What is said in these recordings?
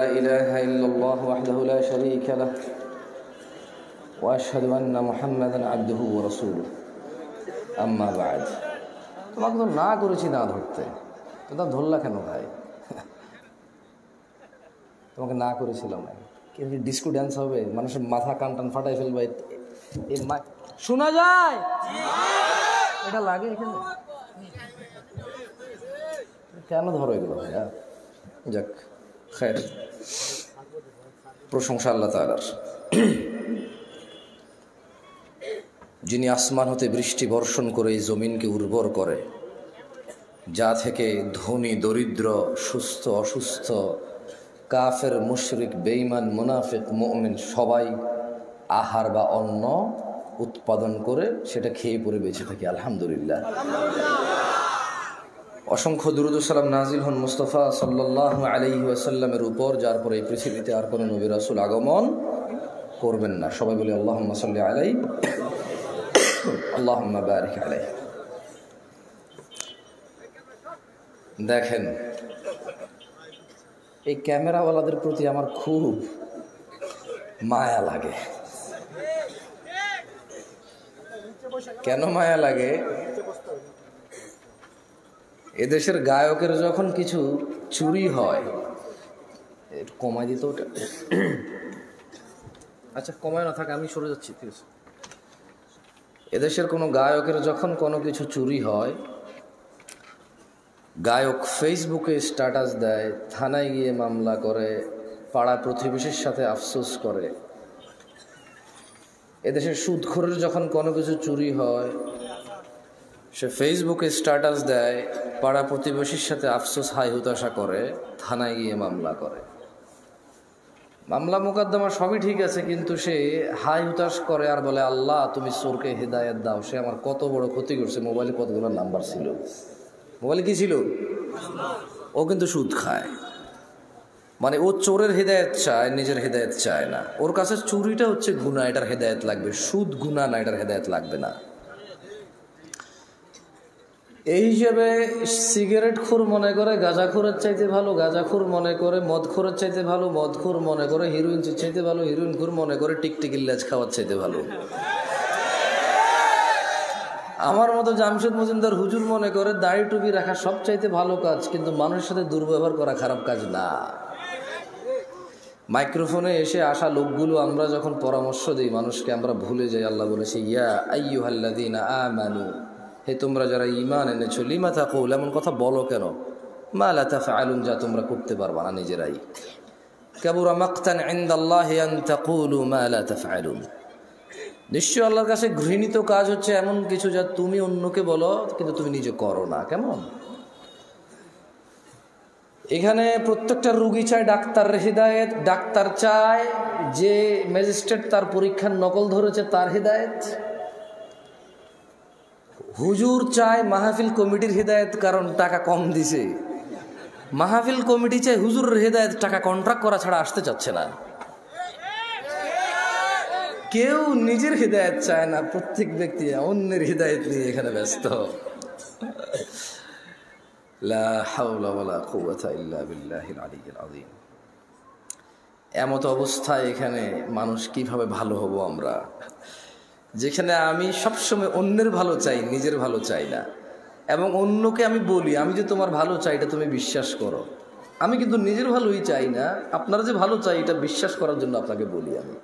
لا إله إلا الله وحده لا شريك له وأشهد أن محمدا عبده ورسوله أما بعد। তোমাকে তো না করেছি না ধরতে, তো ধরলা কেন ভাই? তোমাকে না করেছিলাম না, কিন্তু ডিস্কো ড্যান্স হবে, মানুষের মাথা কান টান ফাটাই ফেলবে, শোনা যায় এটা লাগে এখানে, কেন ধরো এগুলো ভাইয়া? যাক খের, প্রশংসা আল্লাহ তাআলার, যিনি আসমান হতে বৃষ্টি বর্ষণ করে এই জমিনকে উর্বর করে, যা থেকে ধনী দরিদ্র, সুস্থ অসুস্থ, কাফের মুশরিক বেঈমান মুনাফিক মুমিন সবাই আহার বা অন্ন উৎপাদন করে সেটা খেয়ে পরে বেঁচে থাকি, আলহামদুলিল্লাহ। অসংখ্য দুরূদ ও সালাম নাজিল হন মুস্তাফা সাল্লাল্লাহু আলাইহি ওয়াসাল্লামের উপর, যার পরে এই পৃথিবীতে আর কোনো নবী রাসূল আগমন করবেন না। সবাই বলি আল্লাহুম্মা সাল্লি আলাইহি আল্লাহুম্মা বারিক আলাইহি। দেখেন, এই ক্যামেরাওয়ালাদের প্রতি আমার খুব মায়া লাগে। কেন মায়া লাগে? এদেশের গায়কের যখন কিছু চুরি হয়, একটু কমাই দিত ওটা, আচ্ছা কমায় না থাকে, আমি সরে যাচ্ছি, ঠিক আছে। এদেশের কোনো গায়কের যখন কোনো কিছু চুরি হয়, গায়ক ফেসবুকে স্ট্যাটাস দেয়, থানায় গিয়ে মামলা করে, পাড়া প্রতিবেশীর সাথে আফসোস করে। এদেশের সুদখোরের যখন কোনো কিছু চুরি হয়, সে ফেসবুকে স্ট্যাটাস দেয়, পাড়া প্রতিবেশীর সাথে আফসোস হাই হুতাশা করে, থানায় গিয়ে মামলা করে। মামলা মোকদ্দমা সবই ঠিক আছে, কিন্তু সে হাই হুতাশ করে আর বলে, আল্লাহ তুমি চোরকে হেদায়েত দাও, সে আমার কত বড় ক্ষতি করছে। মোবাইলে কতগুলো নাম্বার ছিল, মোবাইলে কি ছিল? ও কিন্তু সুদ খায়, মানে ও চোরের হেদায়েত চায়, নিজের হেদায়েত চায় না। ওর কাছে চুরিটা হচ্ছে গুনাহ, এটার হেদায়েত লাগবে। সুদ গুনাহ না, এটার হেদায়েত লাগবে না। এই হিসেবে সিগারেটখোর মনে করে গাঁজাখোরের চাইতে ভালো, গাঁজাখোর মনে করে মদখোরের চাইতে ভালো, মদখোর মনে করে হিরোইন চাইতে ভালো, হিরোইনখোর মনে করে টিকটিকির লেজ খাওয়ার চাইতে ভালো। আমার মতো জামশেদ মজুমদার হুজুর মনে করে দাড়ি টুপি রাখা সব চাইতে ভালো কাজ, কিন্তু মানুষের সাথে দুর্ব্যবহার করা খারাপ কাজ না। মাইক্রোফোনে এসে আসা লোকগুলো আমরা যখন পরামর্শ দিই মানুষকে, আমরা ভুলে যাই আল্লাহ বলেছে, ইয়া আইয়ুহাল্লাযীনা আমানু, হে তোমরা যারা ঈমান এনেছো, লিমা তাকুল, এমন কথা বলো কেন, মা লা তাফআলুন, যা তোমরা করতে পারবা না নিজেরাই। কাবুরা মাকতান ইনদাল্লাহি আন তাকুলু মা লা তাফআলুন, নিশ্চয় আল্লাহর কাছে ঘৃণিত কাজ হচ্ছে এমন কিছু যা তুমি অন্যকে বলো কিন্তু তুমি নিজে করো না। কেমন? এখানে প্রত্যেকটা রুগী চায় ডাক্তারের হেদায়েত, ডাক্তার চায় যে ম্যাজিস্ট্রেট তার পরীক্ষার নকল ধরেছে তার হেদায়েত, হুজুর চায় মাহফিল কমিটির হেদায়েত কারণ টাকা কম দিছে, মাহফিল কমিটি চায় হুজুরের হেদায়েত, টাকা কন্ট্রাক্ট করা ছাড়া আসতে চাচ্ছে না। কেউ নিজের হেদায়েত চায় না, প্রত্যেক ব্যক্তি অন্যের হেদায়েত নিয়ে এখানে ব্যস্ত। লা হাওলা ওয়ালা কুওয়াতা ইল্লা বিল্লাহিল আলিয়্যিল আযীম। এমত অবস্থায় এখানে মানুষ কিভাবে ভালো হব আমরা, যেখানে আমি সবসময় অন্যের ভালো চাই, নিজের ভালো চাই না। এবং অন্যকে আমি বলি, আমি যে তোমার ভালো চাই এটা তুমি বিশ্বাস করো, আমি কিন্তু নিজের ভালোই চাই না, আপনারা যে ভালো চাই এটা বিশ্বাস করার জন্য আপনাকে বলি আমি।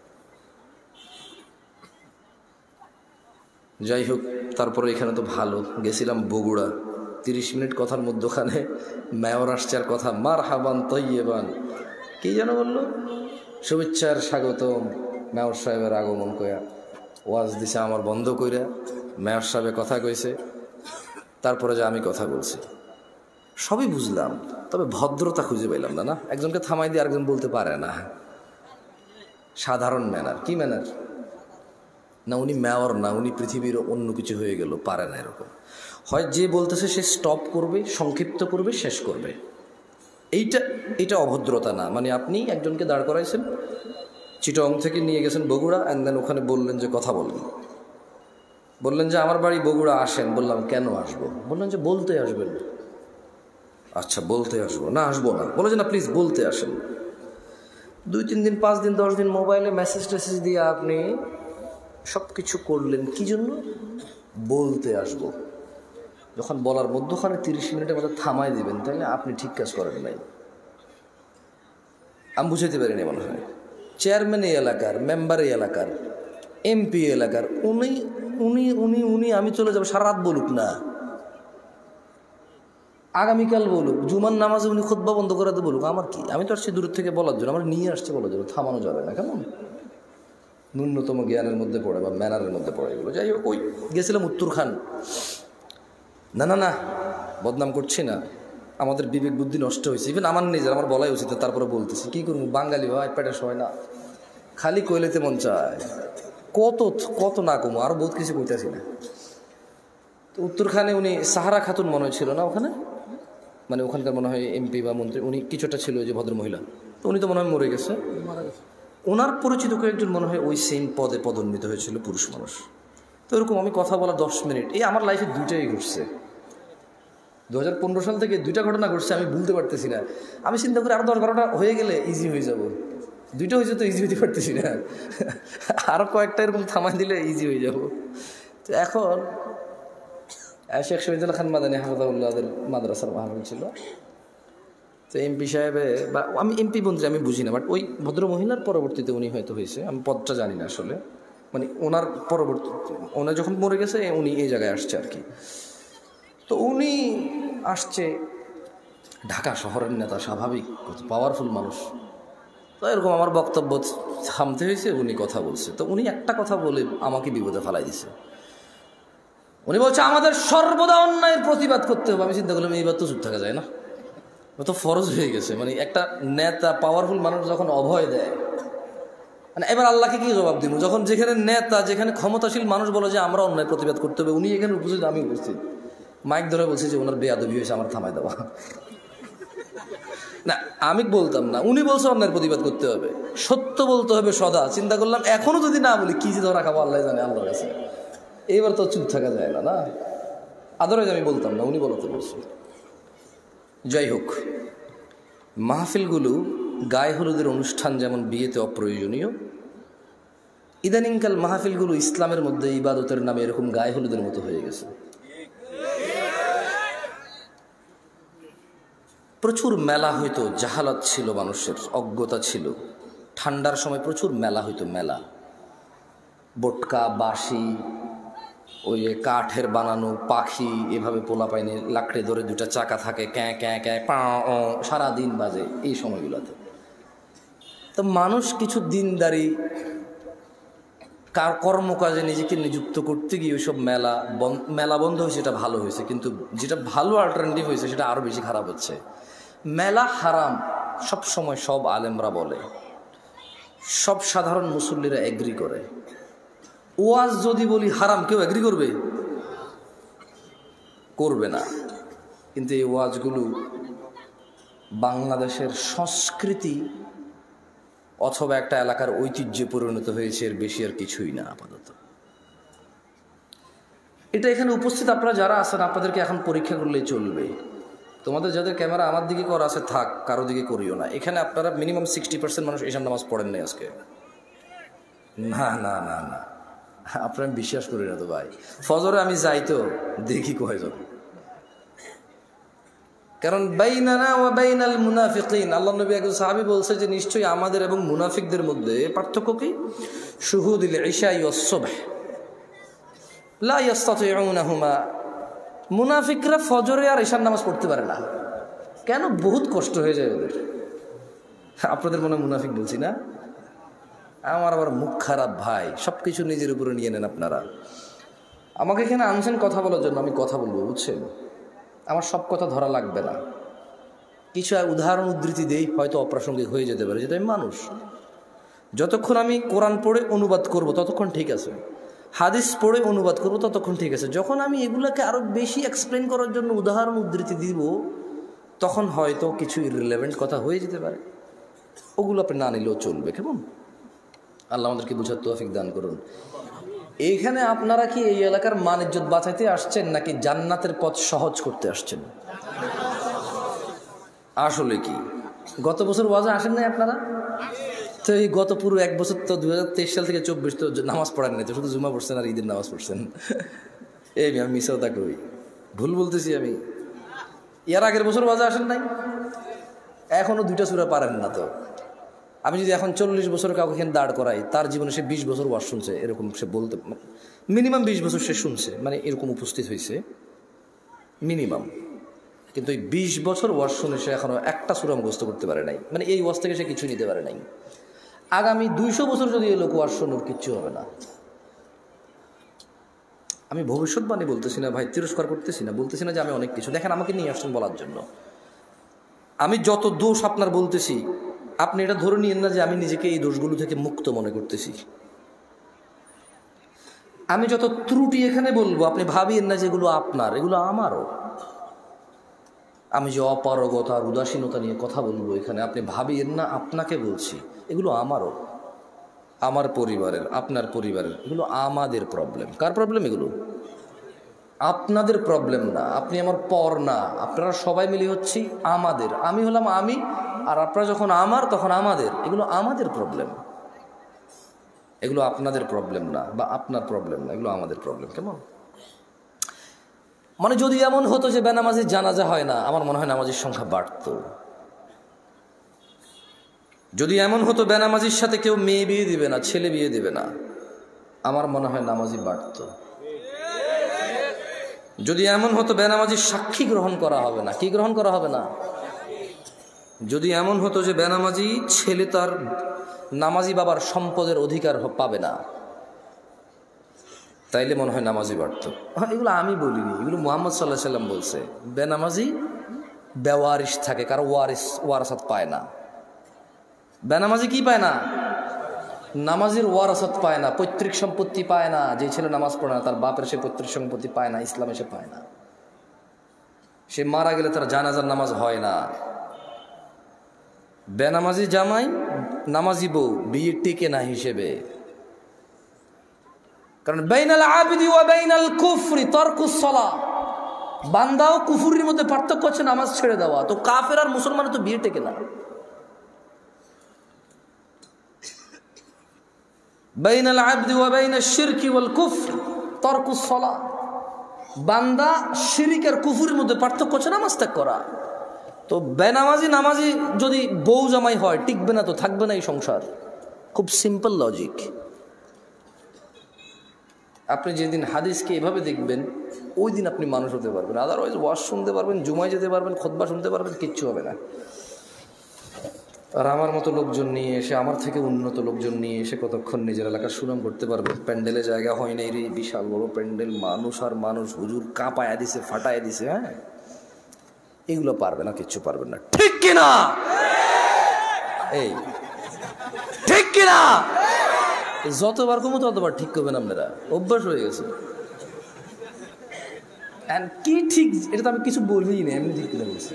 যাই হোক, তারপরে এখানে তো ভালো, গেছিলাম বগুড়া, 30 মিনিট কথার মধ্যখানে মেয়র আসছে আর কথা, মারহাবান তৈয়বান, কি যেন বললো, শুভেচ্ছার স্বাগতম, মেয়র সাহেবের আগমন কয়া ওয়াজ দিছে, আমার বন্ধ কইরা মেয়র সাহেবের কথা কইছে, তারপরে যে আমি কথা বলছি, সবই বুঝলাম, তবে ভদ্রতা খুঁজে পাইলাম না। না, একজনকে থামাই দিয়ে আরেকজন বলতে পারে না, সাধারণ ম্যানার। কি ম্যানার? না উনি মেয়র না, উনি পৃথিবীর অন্য কিছু হয়ে গেল, পারে না এরকম। হয় যে বলতেছে সে স্টপ করবে, সংক্ষিপ্ত করবে, শেষ করবে। এইটা অভদ্রতা না। মানে আপনি একজনকে দাঁড় করাইছেন, চিটং থেকে নিয়ে গেছেন বগুড়া, অ্যান্ড দেন ওখানে বললেন যে কথা বলবেন, বললেন যে আমার বাড়ি বগুড়া, আসেন। বললাম কেন আসবো? বললেন যে বলতে আসবেন। আচ্ছা বলতে আসবো। না আসবো না। বলে যে না প্লিজ বলতে আসেন। 2-3 দিন 5 দিন 10 দিন মোবাইলে মেসেজ টেসেজ দিয়ে আপনি সব কিছু করলেন কি জন্য? বলতে আসবো। যখন বলার মধ্যখানে 30 মিনিটের মধ্যে থামাই দিবেন, তাহলে আপনি ঠিক কাজ করেন নাই। আমি বুঝাইতে পারিনি মনে হয়। চেয়ারম্যান এই এলাকার, মেম্বার এই এলাকার, এমপি এলাকার, উনি উনি উনি উনি আমি চলে যাবো, সারা রাত বলুক না, আগামীকাল বলুক, জুমার নামাজে উনি খুতবা বন্ধ করাতে বলুক, আমার কি? আমি তো আসছি দূর থেকে বলার জন্য, আমার নিয়ে আসছে বলার জন্য, থামানো যাবে না। কেমন ন্যূনতম জ্ঞানের মধ্যে পড়ে বা ম্যানারের মধ্যে পড়ে এগুলো। যাই হোক, ওই গেছিলাম উত্তর খান। না না না, বদনাম করছি না, আমাদের বিবেক বুদ্ধি নষ্ট হয়েছে। ইভেন আমার নিজের, আমার বলাই উচিত, তারপরে বলতেছি কি করবো, বাঙালি হয় পেটের সয় না, খালি কইলেতে মন চায়। কত কত না কমো, আরও বহুত কিছু কইতেছি না। তো উত্তরখানে উনি সাহারা খাতুন মনে ছিল না ওখানে, মানে ওখানকার মনে হয় এমপি বা মন্ত্রী, উনি কিছুটা ছিল, ওই যে ভদ্র মহিলা, তো উনি তো মনে হয় মরে গেছে। ওনার পরিচিত কয়েকজন মনে হয় ওই সেম পদে পদোন্নীত হয়েছিল, পুরুষ মানুষ। তো এরকম আমি কথা বলা 10 মিনিট, এই আমার লাইফে দুইটাই ঘটছে। 2015 সাল থেকে 2টা ঘটনা ঘটছে, আমি ভুলতে পারতেছি না। আমি চিন্তা করি আরও 10-12টা হয়ে গেলে ইজি হয়ে যাব। 2টা হয়েছে তো ইজি হইতে পারতেছি না, আরও কয়েকটা এরকম থামাই দিলে ইজি হয়ে যাব। তো এখন শেখ শহীদুল্লাহ খান মাদানী হাফিজাহুল্লাহদের মাদ্রাসার মাহফিল ছিল। তো এমপি সাহেবে, বা আমি এমপি মন্ত্রী আমি বুঝি না, বাট ওই ভদ্র মহিলার পরবর্তীতে উনি হয়তো হয়েছে, আমি পদটা জানি না আসলে, মানে ওনার পরবর্তী, ওনার যখন মরে গেছে উনি এই জায়গায় আসছে আর কি। তো উনি আসছে, ঢাকা শহরের নেতা, স্বাভাবিক, কত পাওয়ারফুল মানুষ। তো এরকম আমার বক্তব্য থামতে হয়েছে, উনি কথা বলছে। তো উনি একটা কথা বলে আমাকে বিপদে ফেলাই দিছে। উনি বলছে আমাদের সর্বদা অন্যায়ের প্রতিবাদ করতে হবে। আমি চিন্তা করলাম এইবার তো চুপ থাকা যায় না, ও তো ফরজ হয়ে গেছে। মানে একটা নেতা, পাওয়ারফুল মানুষ যখন অভয় দেয়, মানে এবার আল্লাহকে কি জবাব দিব? যখন যেখানে নেতা, যেখানে ক্ষমতাশীল মানুষ বলে যে আমরা অন্যায় প্রতিবাদ করতে হবে, উনি এখানে উপস্থিত, আমি উপস্থিত, মাইক ধরে বলছি যে ওনার বেয়াদবি হয়েছে, আমার থামাই দেওয়া। না, আমি বলতাম না, উনি বলছে অন্যায়ের প্রতিবাদ করতে হবে, সত্য বলতে হবে সদা। চিন্তা করলাম এখনো যদি না বলি, কি যে ধরা খাবো আল্লাহ জানে, আল্লাহর কাছে। এইবার তো চুপ থাকা যায় না, না, আদরজ আমি বলতাম না, উনি বলতে বলছি। যাই হোক, মাহফিলগুলো গায়ে হলুদের অনুষ্ঠান যেমন বিয়েতে অপ্রয়োজনীয়, ইদানিংকাল মাহফিলগুলো ইসলামের মধ্যে ইবাদতের নামে এরকম গায়ে হলুদের মতো হয়ে গেছে। প্রচুর মেলা হইতো, জাহালাত ছিল, মানুষের অজ্ঞতা ছিল। ঠান্ডার সময় প্রচুর মেলা হইতো, মেলা, বটকা, বাঁশি, ওই কাঠের বানানো পাখি, এভাবে পোলা পাইনে লাকড়ে ধরে 2টা চাকা থাকে, ক্যাঁ ক্যাঁ ক্যাঁ পা, সারাদিন বাজে এই সময়গুলোতে। তো মানুষ কিছু দিনদারি কর্মকাজে নিজেকে নিযুক্ত করতে গিয়ে ওইসব মেলা বন্ধ হয়েছে, এটা ভালো হয়েছে। কিন্তু যেটা ভালো অল্টারনেটিভ হয়েছে সেটা আরও বেশি খারাপ হচ্ছে। মেলা হারাম সব সময় সব আলেমরা বলে, সব সাধারণ মুসল্লিরা এগ্রি করে। ওয়াজ যদি বলি হারাম, কেউ এগ্রি করবে? করবে না। কিন্তু এই ওয়াজগুলো বাংলাদেশের সংস্কৃতি অথবা একটা এলাকার ঐতিহ্যে পরিণত হয়েছে, এর বেশি আর কিছুই না আপাতত। এটা এখানে উপস্থিত আপনারা যারা আছেন, আপনাদেরকে এখন পরীক্ষা করলেই চলবে। তোমাদের যাদের ক্যামেরা আমার দিকে করা আছে থাক, কারো দিকে করিও না। এখানে আপনারা মিনিমাম 60% মানুষ ঈশান নামাজ পড়েন নাই আজকে। না না না না, আপনারা আমি বিশ্বাস করি না তো ভাই। ফজরে আমি যাই তো দেখি কয়জন, কারণ বাইনানা ওয়া বাইনাল মুনাফিকিন, আল্লাহ নবী একজন সাহাবী বলছে যে নিশ্চয়ই আমাদের এবং মুনাফিকদের মধ্যে পার্থক্য কি? শুহুদুল ইশা ওয়াস সুবহ লা ইস্তাতিউনাহুমা। মুনাফিকরা ফজরে আর ঈশার নামাজ পড়তে পারে না। কেন? বহুত কষ্ট হয়ে যায় ওদের। আপনাদের মনে মুনাফিক বলছি না? আমার আবার মুখ খারাপ ভাই, সব কিছু নিজের উপরে নিয়ে নেন আপনারা। আমাকে এখানে আনছেন কথা বলার জন্য, আমি কথা বলবো, বুঝছেন? আমার সব কথা ধরা লাগবে না, কিছু উদাহরণ উদ্ধৃতি দেই, হয়তো অপ্রাসঙ্গিক হয়ে যেতে পারে, যেটা আমি মানুষ। যতক্ষণ আমি কোরআন পড়ে অনুবাদ করব ততক্ষণ ঠিক আছে, হাদিস পড়ে অনুবাদ করব ততক্ষণ ঠিক আছে। যখন আমি এগুলোকে আরও বেশি এক্সপ্লেন করার জন্য উদাহরণ উদ্ধৃতি দিব, তখন হয়তো কিছু ইররিলেভেন্ট কথা হয়ে যেতে পারে, ওগুলো আপনি না নিলেও চলবে। কেমন? আল্লাহ আমাদেরকে বুঝার তৌফিক দান করুন। এইখানে আপনারা কি এই এলাকার মান ইজ্জত বাঁচাইতে আসছেন, নাকি জান্নাতের পথ সহজ করতে আসছেন? আসলে কি গত বছর ওয়াজে আসেন নাই আপনারা? তো এই গত পুরো 1 বছর তো 2023 সাল থেকে 24 তো নামাজ পড়েন নাই, তো শুধু জুমা পড়ছেন আর ঈদের নামাজ পড়ছেন। এই আমি মিশাও তা করি, ভুল বলতেছি আমি? এর আগের বছর ওয়াজে আসেন নাই, এখনো 2টা সূরা পারেন না। তো আমি যদি এখন 40 বছর কাউকে এখানে দাঁড় করাই, তার জীবনে সে 20 বছর ওয়াজ শুনছে, এরকম সে বলতে মিনিমাম 20 বছর সে শুনছে, মানে এরকম উপস্থিত হয়েছে মিনিমাম। কিন্তু এই 20 বছর ওয়াজ শুনে সে এখনো একটা সূরা মুখস্থ করতে পারে নাই, মানে এই ওয়াজ থেকে সে কিছু নিতে পারে নাই। আগামী 200 বছর যদি এই লোক ওয়াজ শুনুক, কিচ্ছু হবে না। আমি ভবিষ্যৎবাণী বলতেছি না ভাই, তিরস্কার করতেছি না, বলতেছি না যে আমি অনেক কিছু। দেখেন, আমাকে নিয়ে আসছেন বলার জন্য। আমি যত দোষ আপনার বলতেছি, আপনি এটা ধরে নিয়েন না যে আমি নিজেকে এই দোষগুলো থেকে মুক্ত মনে করতেছি। আমি যত ত্রুটি এখানে বলবো, আপনি ভাবিয়েন না যে এগুলো আপনার, এগুলো আমারও। আমি যে অপারগতা আর উদাসীনতা নিয়ে কথা বলবো এখানে, আপনি ভাবিয়েন না আপনাকে বলছি, এগুলো আমারও, আমার পরিবারের, আপনার পরিবারের। এগুলো আমাদের প্রবলেম। কার প্রবলেম এগুলো? আপনাদের প্রবলেম না। আপনি আমার পর না, আপনারা সবাই মিলে হচ্ছি আমাদের। আমি হলাম আমি, আর আপনারা যখন আমার, তখন আমাদের। এগুলো আমাদের প্রবলেম, এগুলো আপনাদের প্রবলেম না, বা আপনার প্রবলেম না, এগুলো আমাদের প্রবলেম। কেমন? মানে যদি এমন হতো যে বেনামাজির জানাজা হয় না, আমার মনে হয় নামাজির সংখ্যা বাড়ত। যদি এমন হতো বেনামাজির সাথে কেউ মেয়ে বিয়ে দিবে না, ছেলে বিয়ে দিবে না, আমার মনে হয় নামাজি বাড়ত। যদি এমন হতো বেনামাজির সাক্ষী গ্রহণ করা হবে না, কি গ্রহণ করা হবে না? যদি এমন হতো যে বেনামাজি ছেলে তার নামাজি বাবার সম্পদের অধিকার পাবে না, তাইলে মনে হয় নামাজি বাড়ত। এগুলো আমি বলিনি, এগুলো মুহাম্মদ সাল্লাল্লাহু আলাইহি সাল্লাম বলছে। বেনামাজি বেওয়ারিশ থাকে, কারো ওয়ারাসাত পায় না। বেনামাজি কি পায় না? নামাজির ওয়ারাসাত পায় না, পৈতৃক সম্পত্তি পায় না। যে ছেলে নামাজ পড়ে না, তার বাপের সে পৈতৃক সম্পত্তি পায় না, ইসলামে সে পায় না। সে মারা গেলে তার জানাজার নামাজ হয় না। বেনামাজি জামাই, নামাজি বউ, বিয়ে টিকে না হিসেবে। কারণ বাইনাল আবিদি ওয়া বাইনাল কুফরি তারকুস সালাহ, বান্দা ও কুফরির মধ্যে পার্থক্য হচ্ছে নামাজ ছেড়ে দেওয়া। তো কাফের আর মুসলমানের তো বিয়ে টেকে না। বাইনাল আবদি ওয়া বাইনাশ শিরকি ওয়াল কুফর তারকুস সালাহ, বান্দা শিরিক আর কুফরের মধ্যে পার্থক্য হচ্ছে নামাজ ত্যাগ করা। তো বেনামাজি নামাজি যদি বউ জামাই হয়, টিকবে না, তো থাকবে না এই সংসার। খুব সিম্পল লজিক। আপনি যেদিন হাদিসকে এভাবে দেখবেন, ওই দিন আপনি মানুষ হতে পারবেন। আদারওয়াইজ ওয়াজ শুনতে পারবেন, জুমায় যেতে পারবেন, খুতবা শুনতে পারবেন, কিচ্ছু হবে না। আর আমার মতো লোকজন নিয়ে এসে, আমার থেকে উন্নত লোকজন নিয়ে এসে কতক্ষণ নিজের এলাকার সুনাম করতে পারবেন? প্যান্ডেলে জায়গা হয় নাই রে, বিশাল বড় প্যান্ডেল, মানুষ আর মানুষ, হুজুর কাঁপায়া দিছে, ফাটায় দিছে। হ্যাঁ, এগুলো পারবে না, কিচ্ছু পারবেন না। ঠিক কিনা? এই ঠিক কিনা? যতবার কমো ততবার ঠিক করবেন আপনারা, অভ্যাস হয়ে গেছে। কি ঠিক, এটা তো আমি কিছু বলিই না, এমনি ঠিক কিনা বলছি।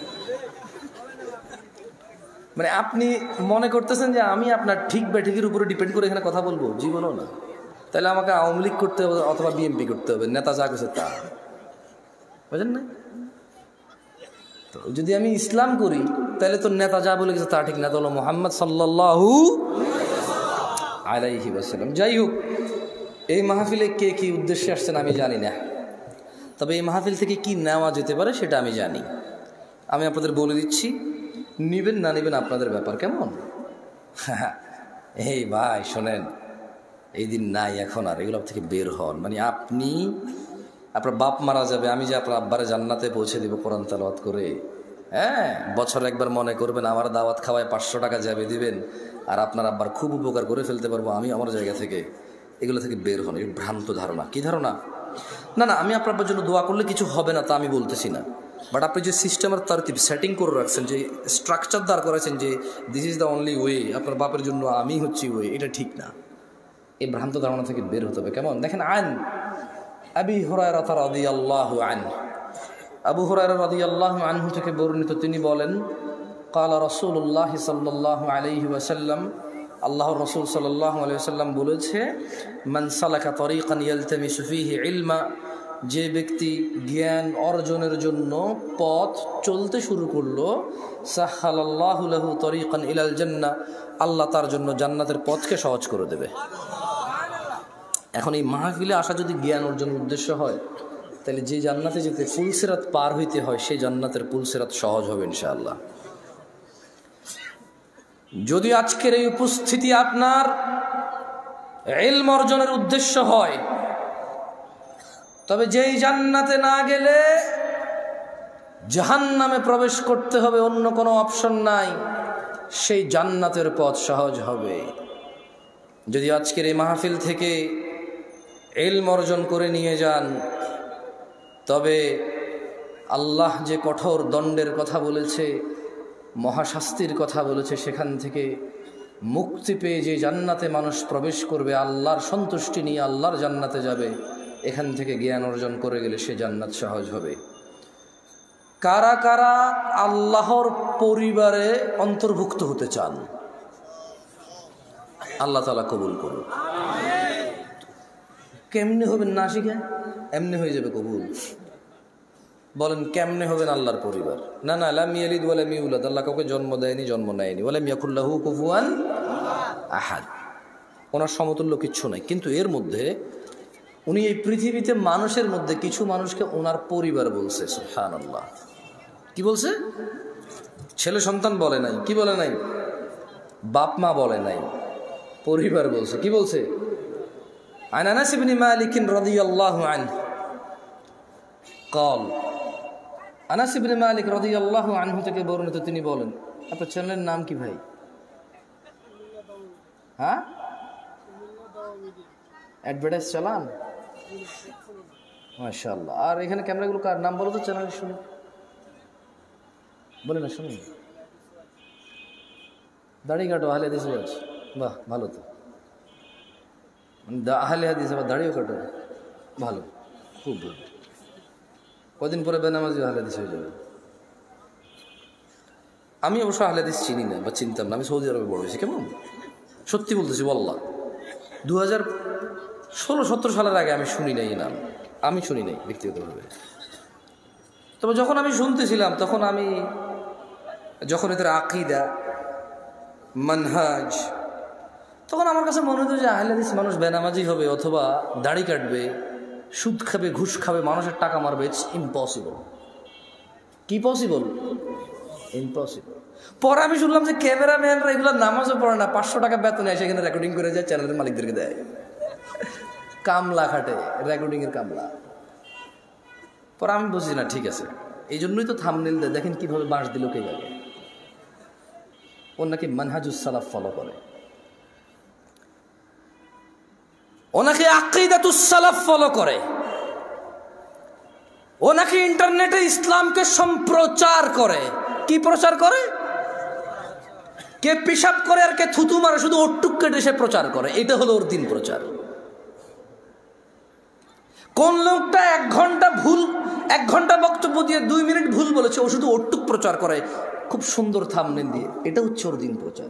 মানে আপনি মনে করতেছেন যে আমি আপনার ঠিক বা ঠিকের উপরে ডিপেন্ড করে এখানে কথা বলবো? জীবনও না। তাহলে আমাকে আওয়ামী লীগ করতে হবে অথবা বিএনপি করতে হবে, নেতা যা করছে তা, বুঝলেন না? তো যদি আমি ইসলাম করি, তাহলে তো নেতা যা বলে গেছে তা ঠিক, নেতা হলো মুহাম্মদ সাল্লাল্লাহু আলাইহি ওয়াসাল্লাম। যাই হোক, এই মাহফিলে কে কি উদ্দেশ্যে আসছেন আমি জানি না, তবে এই মাহফিল থেকে কি নেওয়া যেতে পারে সেটা আমি জানি। আমি আপনাদের বলে দিচ্ছি, নিবেন না নিবেন আপনাদের ব্যাপার। কেমন? এই ভাই শোনেন, এই দিন নাই এখন আর, এগুলো থেকে বের হন। মানে আপনি, আপনার বাপ মারা যাবে, আমি যে আপনার আব্বারে জান্নাতে পৌঁছে দেবো কোরআন তেলাওয়াত করে। হ্যাঁ, বছরে একবার মনে করবেন, আমার দাওয়াত খাওয়ায় 500 টাকা যাবে দিবেন, আর আপনার আব্বার খুব উপকার করে ফেলতে পারবো আমি আমার জায়গা থেকে। এগুলো থেকে বের হন। এই ভ্রান্ত ধারণা। কি ধারণা? না না, আমি আপনার জন্য দোয়া করলে কিছু হবে না তা আমি বলতেছি না, বাট আপনি যে সিস্টেমের তারতিব সেটিং করে রাখছেন, যে স্ট্রাকচার দাঁড় করেছেন যে this is the only way, আপনার বাপের জন্য আমি হচ্ছি ওয়ে, এটা ঠিক না। এই ভ্রান্ত ধারণা থেকে বের হতে হবে। কেমন? দেখেন, আন আবি হুরায়রা রাদিয়াল্লাহু আনহু, আবু হুরায়রা রাদিয়াল্লাহু আনহু থেকে বর্ণিত, তিনি বলেন, ক্বালা রাসূলুল্লাহ সাল্লাল্লাহু আলাইহি ওয়াসাল্লাম, আল্লাহর রাসূল সাল্লাল্লাহু আলাইহি ওয়াসাল্লাম বলেছে, মান সালাকা তরিকান ইয়ালতামিসু ফীহি ইলমা যে ব্যক্তি জ্ঞান অর্জনের জন্য পথ চলতে শুরু করলো, সাহহালাল্লাহু লাহু তরিকান ইলাল জান্নাহ, আল্লাহ তার জন্য জান্নাতের পথকে সহজ করে দেবে। এখন এই মাহফিলে আসা যদি জ্ঞান অর্জনের উদ্দেশ্য হয়, তাহলে যে জান্নাতে যেতে পুলসিরাত পার হইতে হয়, সেই জান্নাতের পুলসিরাত সহজ হবে ইনশাআল্লাহ। যদি আজকের এই উপস্থিতি আপনার ইলম অর্জনের উদ্দেশ্য হয়, তবে যেই জান্নাতে না গেলে জাহান্নামে প্রবেশ করতে হবে, অন্য কোনো অপশন নাই, সেই জান্নাতের পথ সহজ হবে। যদি আজকের এই মাহফিল থেকে ইলম অর্জন করে নিয়ে যান, তবে আল্লাহ যে কঠোর দণ্ডের কথা বলেছে, মহাশাস্তির কথা বলেছে, সেখান থেকে মুক্তি পেয়ে যে জান্নাতে মানুষ প্রবেশ করবে, আল্লাহর সন্তুষ্টি নিয়ে আল্লাহর জান্নাতে যাবে, এখান থেকে জ্ঞান অর্জন করে গেলে সে জান্নাত সহজ হবে। কারা কারা আল্লাহর পরিবারে অন্তর্ভুক্ত হতে চান? আল্লাহ তাআলা কবুল করুন। কেমনে হবেন না শিখে? এমনি হয়ে যাবে কবুল। বলেন কেমনে হবেন আল্লাহর পরিবার? না না, লাম ইয়ালিদ ওয়া লাম ইউলাদ, আল্লাহ কাউকে জন্ম দেয়নি, জন্ম নেয়নি। ওয়া লাম ইয়াকুল লাহু কুফুয়ান আহাদ, ওনার সমতুল্য কিচ্ছু নাই। কিন্তু এর মধ্যে উনি এই পৃথিবীতে মানুষের মধ্যে কিছু মানুষকে ওনার পরিবার বলছে। সুবহানাল্লাহ। কি বলছে? ছেলে সন্তান বলে নাই। কি বলে নাই? বাপ মা বলে নাই, পরিবার বলছে। কি বলছে? আন আনাস ইবনে মালিক রাদিয়াল্লাহু আনহু قال, আনাস ইবনে মালিক রাদিয়াল্লাহু আনহু থেকে বর্ণিত, তিনি বলেন, আপনার চ্যানেলের নাম কি ভাই? হ্যাঁ, অ্যাডভার্টাইজ চালান? মাশাআল্লাহ। আর এখানে ক্যামেরাগুলো কার নাম বলো তো, চ্যানেল শুনি, বলে না শুনি। দাড়ি কাটো, আহলে হাদিস ওয়াজ। বাহ, ভালো তো। আহলে হাদিস আবার দাড়িও কাটো, ভালো, খুব ভালো। কদিন পরে বেনামাজি আহলে হাদিস হয়ে যাবে। আমি অবশ্য আহলে হাদিস চিনি না বা চিনতাম না, আমি সৌদি আরবে বড় হয়েছি। কেমন সত্যি বলতেছি, ওয়াল্লাহ 2016-17 সালের আগে আমি শুনি নাই নাম, আমি শুনি নাই ব্যক্তিগতভাবে। তবে যখন আমি শুনতেছিলাম, তখন এদের আকীদা, মানহাজ, তখন আমার কাছে মনে হতো যে আহলে হাদিস মানুষ বেনামাজি হবে অথবা দাড়ি কাটবে, সুদ খাবে, ঘুষ খাবে, মানুষের টাকা মারবে। It's impossible. কি পসিবল? ইম্পসিবল। পরে আমি শুনলাম যে ক্যামেরাম্যানরা এগুলো নামাজও পড়ে না, 500 টাকা বেতনে এসে এখানে রেকর্ডিং করে যায়, চ্যানেলের মালিকদেরকে দেয়। কামলা খাটে, রেকর্ডিংয়ের কামলা। পরে আমি বুঝি না, ঠিক আছে, এই জন্যই তো থাম্বনেইল দেয়, দেখেন কিভাবে বাঁশ দিল কে গেলে। ওর নাকি মানহাজুস সালাফ ফলো করে, ওনাকে আকীদাতুস সালাফ ফলো করে, ওনাকে ইন্টারনেটে ইসলামকে সম্প্রচার করে। কি প্রচার করে? কে পেশাব করে আর কে থুতু মারে, শুধু ওটুক কেটে সে প্রচার করে। এটা হলো ওর দিন প্রচার। কোন লোকটা 1 ঘন্টা বক্তব্য দিয়ে 2 মিনিট ভুল বলেছে, ও শুধু ওটুক প্রচার করে খুব সুন্দর থাম্বনেইল দিয়ে। এটা হচ্ছে ওর দিন প্রচার।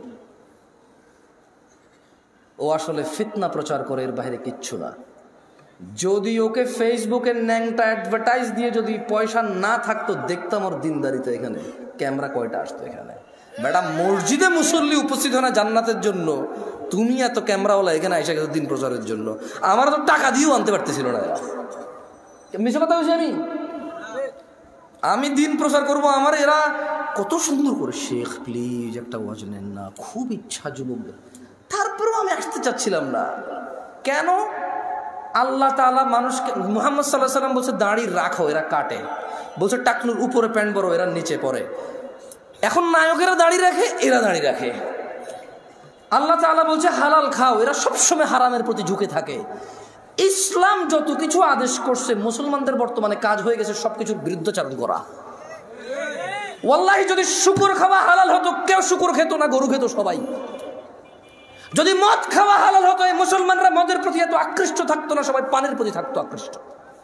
ও আসলে ফিতনা প্রচার করে, এর বাইরে কিচ্ছু না। যদি ওকে ফেসবুকের ন্যাংটা অ্যাডভার্টাইজ দিয়ে যদি পয়সা না থাকতো, দেখতাম ওর দিনদারিতে এখানে ক্যামেরা কয়টা আসতো এখানে। বেটা, মসজিদে মুসল্লি উপস্থিত হয় না জান্নাতের জন্য, তুমি এত ক্যামেরাওয়ালা এখানে এসে গেছো দিন প্রচারের জন্য। আমার তো টাকা দিয়েও আনতে পারতেছিল না। মিছে কথা বলছি আমি দিন প্রচার করব, আমার এরা কত সুন্দর করে, শেখ প্লিজ একটা ওয়াজ নেন না, খুব ইচ্ছা যুবকদের। তারপরেও আমি আসতে চাচ্ছিলাম না। কেন? আল্লাহ তাআলা মানুষকে, মুহাম্মদ সাল্লাল্লাহু আলাইহি ওয়াসাল্লাম বলছে দাড়ি রাখো, এরা কাটে। বলছে টাকনুর উপরে প্যান্ট বড়, এরা নিচে পড়ে। এখন নায়কেরা দাড়ি রাখে, এরা দাড়ি রাখে। আল্লাহ তাআলা বলছে হালাল খাও, এরা সবসময় হারামের প্রতি ঝুঁকে থাকে। ইসলাম যত কিছু আদেশ করছে, মুসলমানদের বর্তমানে কাজ হয়ে গেছে সবকিছুর বিরুদ্ধাচরণ করা। ওয়াল্লাহি যদি শুকর খাওয়া হালাল হতো, কেউ শুকর খেত না, গরু খেত সবাই। যদি মদ খাওয়া হালাল হতো, এই মুসলমানরা মদের প্রতি এত আকৃষ্ট থাকতো না, সবাই পানের প্রতি থাকতো আকৃষ্ট।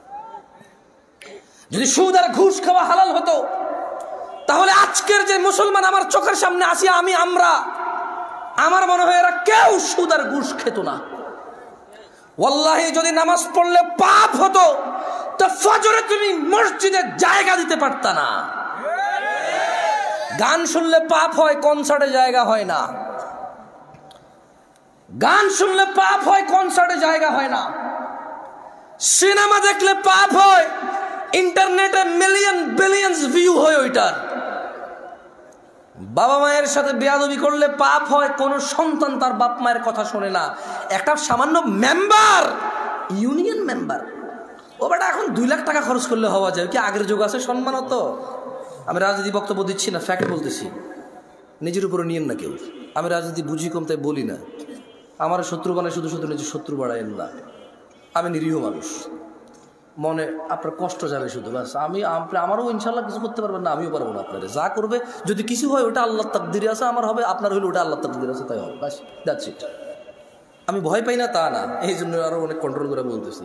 যদি সুদ আর ঘুষ খাওয়া হালাল হতো, তাহলে আজকের যে মুসলমান আমার চোখের সামনে আসি, আমার মনে হয় এরা কেউ সুদ আর ঘুষ খেত না। ওয়াল্লাহি যদি নামাজ পড়লে পাপ হতো, তো ফজরে তুমি মসজিদে জায়গা দিতে পারতা না। গান শুনলে পাপ হয়, কনসার্টে জায়গা হয় না। গান শুনলে পাপ হয়, কনসার্টে জায়গা হয় না। সিনেমা দেখলে পাপ হয়, ইন্টারনেটে মিলিয়ন বিলিয়নস ভিউ হয় ওইটার। বাবা মায়ের সাথে বেয়াদবি করলে পাপ হয়, কোন সন্তান তার বাপ মায়ের কথা শোনে না। একটা সামান্য মেম্বার, ইউনিয়ন মেম্বার, ও বেটা এখন 2 লাখ টাকা খরচ করলে হওয়া যায় কি? আগের যুগ আছে সম্মানত। আমি রাজনীতি বক্তব্য দিচ্ছি না, ফ্যাক্ট বলতেছি, নিজের উপরে নিয়েন না কেউ। আমি রাজনীতি বুঝি কম, তাই বলি না। আমার শত্রু বানায় শুধু শুধু নিজের শত্রু বাড়ায়েন না। আমি নিরীহ মানুষ, মনে আপনার কষ্ট যাবে শুধু, ব্যাস। আমারও ইনশাল্লাহ কিছু করতে পারবেন না, আমিও পারবো না। আপনার যা করবে যদি কিছু হয় ওটা আল্লাহর তাকদিরে আছে, আমার হবে, আপনার হইলে ওটা আল্লাহর তাকদিরে আছে, তাই হবে, ব্যাস, দ্যাটস ইট। আমি ভয় পাই না তা না, এই জন্য আরো অনেক কন্ট্রোল করে বলতেছি।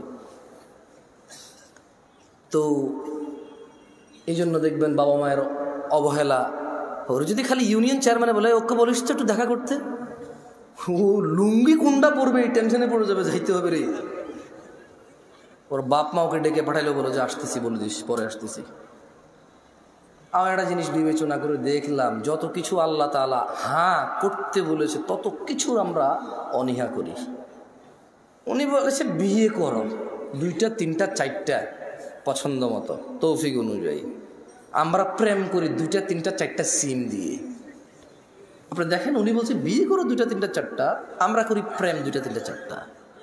তো এই জন্য দেখবেন বাবা মায়ের অবহেলা। ওর যদি খালি ইউনিয়ন চেয়ারম্যানে বলে ওকে বলিস তো একটু দেখা করতে, ও লুঙ্গি কোনটা পড়বে এই টেনশনে পড়ে যাবে, যাইতে হবে রে। ওর বাপ মা ওকে ডেকে পাঠাইলেও বলো যে আসতেছি, বলে দিস পরে আসতেছি। আমার একটা জিনিস বিবেচনা করে দেখলাম, যত কিছু আল্লাহ তাআলা হ্যাঁ করতে বলেছে তত কিছু আমরা অনীহা করি। উনি বলেছে বিয়ে করো, 2টা 3টা 4টা পছন্দ মতো তৌফিক অনুযায়ী। আমরা প্রেম করি 2টা 3টা 4টা সিম দিয়ে। আপনি দেখেন, উনি বলছে বিয়ে করো 2টা 3টা 4টা, আমরা করি প্রেম 2টা 3টা 4টা।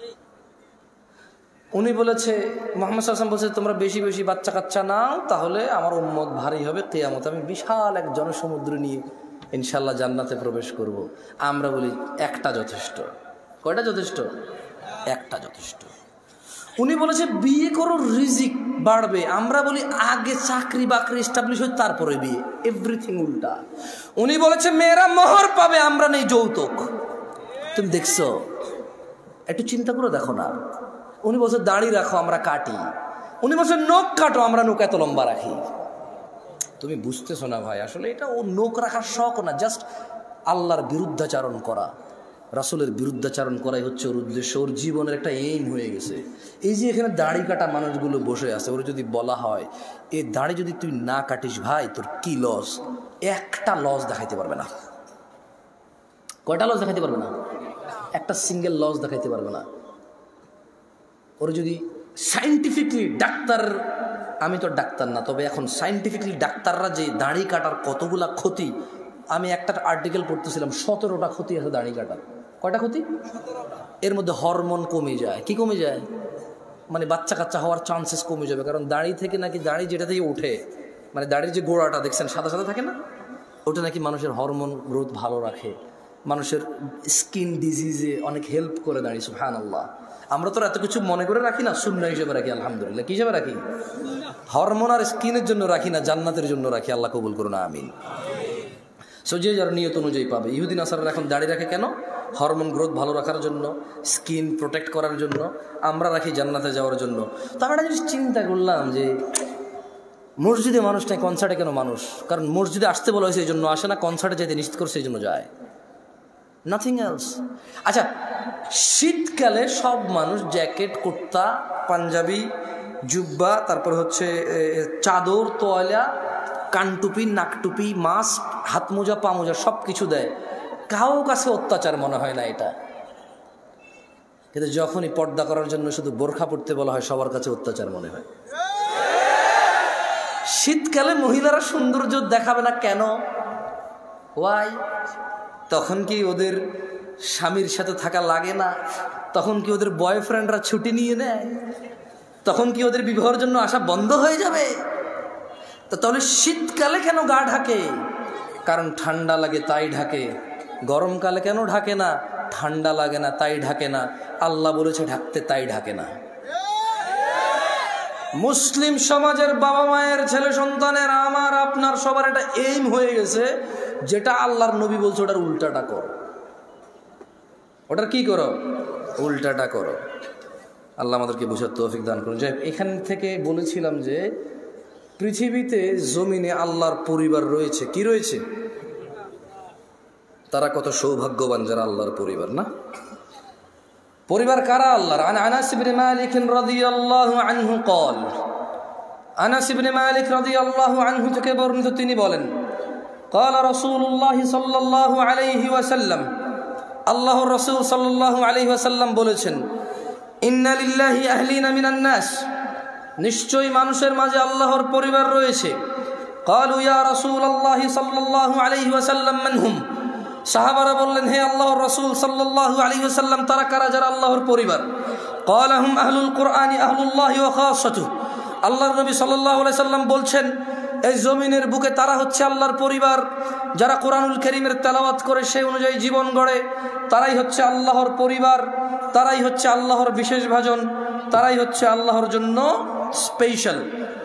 উনি বলেছে, মুহাম্মদ সাল্লাল্লাহু আলাইহি ওয়াসাল্লাম বলছে তোমরা বেশি বেশি বাচ্চা কাচ্চা নাও, তাহলে আমার উম্মত ভারী হবে কিয়ামতে, আমি বিশাল এক জনসমুদ্র নিয়ে ইনশাল্লাহ জান্নাতে প্রবেশ করব। আমরা বলি একটা যথেষ্ট। কয়টা যথেষ্ট? একটা যথেষ্ট। উনি বলেছে বিয়ে করো রিজিক বাড়বে, আমরা বলি আগে চাকরি বাকরি এস্টাবলিশ হয় তারপরে বিয়ে। এভরিথিং উল্টা। উনি বলেছে মেয়েরা মোহর পাবে, আমরা নেই যৌতুক। তুমি দেখছো? একটু চিন্তা করে দেখো না। উনি বলছে দাড়ি রাখো, আমরা কাটি। উনি বলছে নখ কাটো, আমরা নখ এত লম্বা রাখি। তুমি বুঝতেছো না ভাই, আসলে এটা ও নখ রাখার শখ না, জাস্ট আল্লাহর বিরুদ্ধাচারণ করা, রাসূলের বিরুদ্ধাচারণ করাই হচ্ছে ওর উদ্দেশ্য। ওর জীবনের একটা এইম হয়ে গেছে। এই যে এখানে দাড়ি কাটা মানুষগুলো বসে আছে, ওর যদি বলা হয় এই দাড়ি যদি তুই না কাটিস ভাই তোর কি লস, একটা লস দেখাইতে পারবে না। কয়টা লস দেখাইতে পারবে না? একটা সিঙ্গেল লস দেখাইতে পারবে না। ওর যদি সাইন্টিফিকলি ডাক্তার, আমি তো ডাক্তার না, তবে এখন সাইন্টিফিকলি ডাক্তাররা যে দাড়ি কাটার কতগুলা ক্ষতি, আমি একটা আর্টিকেল পড়তেছিলাম, 17টা ক্ষতি আছে দাড়ি কাটার। কয়টা ক্ষতি? এর মধ্যে হরমোন কমে যায়। কি কমে যায়? মানে বাচ্চা কাচ্চা হওয়ার চান্সেস কমে যাবে। কারণ দাড়ি থেকে নাকি, দাড়ি যেটা থেকে ওঠে, মানে দাড়ির যে গোড়াটা দেখছেন সাদা সাদা থাকে না, ওটা নাকি মানুষের হরমোন গ্রোথ ভালো রাখে, মানুষের স্কিন ডিজিজে অনেক হেল্প করে দাড়ি। সুবহানাল্লাহ। আমরা তো এত কিছু মনে করে রাখি না, সুন্নাহ হিসেবে রাখি। আলহামদুলিল্লাহ। কি হিসেবে রাখি? হরমোন আর স্কিনের জন্য রাখি না, জান্নাতের জন্য রাখি। আল্লাহ কবুল করুন, আমিন। সো যে যার নিয়ত অনুযায়ী পাবে। ইহুদি নাসারারা এখন দাড়ি রাখে কেন? হরমোন গ্রোথ ভালো রাখার জন্য, স্কিন প্রোটেক্ট করার জন্য। আমরা রাখি জান্নাতে যাওয়ার জন্য। তো আমি একটা জিনিস চিন্তা করলাম যে মসজিদে মানুষ নাই, কনসার্টে কেন মানুষ? কারণ মসজিদে আসতে বলা হয়েছে এই জন্য আসে না, কনসার্টে যেতে নিষেধ করছে এই জন্য যায়, নাথিং এলস। আচ্ছা, শীতকালে সব মানুষ জ্যাকেট, কুর্তা, পাঞ্জাবি, জুব্বা, তারপর হচ্ছে চাদর, তোয়ালা, কানটুপি, নাকটুপি, মাস্ক, হাত মোজা, পা মোজা সব কিছু দেয়। কারো কাছে অত্যাচার মনে হয় না এটা। কিন্তু যখনই পর্দা করার জন্য শুধু বোরখা পড়তে বলা হয়, সবার কাছে অত্যাচার মনে হয়। শীতকালে মহিলারা সৌন্দর্য দেখাবে না কেন? ওয়াই? তখন কি ওদের স্বামীর সাথে থাকা লাগে না? তখন কি ওদের বয়ফ্রেন্ডরা ছুটি নিয়ে নেয়? তখন কি ওদের বিবাহের জন্য আসা বন্ধ হয়ে যাবে? তো তাহলে শীতকালে কেন গা ঢাকে? কারণ ঠান্ডা লাগে তাই ঢাকে। গরমকালে কেন ঢাকে না? ঠান্ডা লাগে না তাই ঢাকে না। আল্লাহ বলেছে ঢাকতে, তাই ঢাকে না। মুসলিম সমাজের বাবা মায়ের, ছেলে সন্তানের, আমার আপনার সবার একটা এইম হয়ে গেছে, যেটা আল্লাহর নবী বলছে ওটার উল্টাটা করো। ওটার কি করো? উল্টাটা করো। আল্লাহ আমাদেরকে বুঝার তৌফিক দান করুন। যে এখান থেকে বলেছিলাম যে পৃথিবীতে জমিনে আল্লাহর পরিবার রয়েছে। কি রয়েছে? তারা কত সৌভাগ্যবান যারা আল্লাহর পরিবার, না? পরিবার কারা? আল্লাহর। আন আনাস ইবনে মালিক রাদিয়াল্লাহু আনহু قال আনাস ইবনে মালিক রাদিয়াল্লাহু আনহু থেকে বর্ণিত, তিনি বলেন, قال رسول الله صلى الله عليه وسلم, আল্লাহর রাসূল সাল্লাল্লাহু আলাইহি ওয়াসাল্লাম বলেছেন, ইন্না লিল্লাহি আহলিনা মিনান নাস, নিশ্চয়ই মানুষের মাঝে আল্লাহর পরিবার রয়েছে। ক্বালু ইয়া রাসূলুল্লাহি সাল্লাল্লাহু আলাইহি ওয়াসাল্লাম মান হুম, সাহাবারা বললেন, হে আল্লাহর রাসূল সাল্লাল্লাহু আলাইহি ওয়াসাল্লাম, তারা কারা যারা আল্লাহর পরিবার? ক্বালা হুম আহলুল কুরআনি আহলুল্লাহি ওয়া খাসাতুহু, আল্লাহর নবী সাল্লাল্লাহু আলাইহি ওয়াসাল্লাম বলছেন, এই জমিনের বুকে তারা হচ্ছে আল্লাহর পরিবার, যারা কোরআনুল কারীমের তেলাওয়াত করে সেই অনুযায়ী জীবন গড়ে, তারাই হচ্ছে আল্লাহর পরিবার, তারাই হচ্ছে আল্লাহর বিশেষ ভাজন, তারাই হচ্ছে আল্লাহর জন্য স্পেশাল।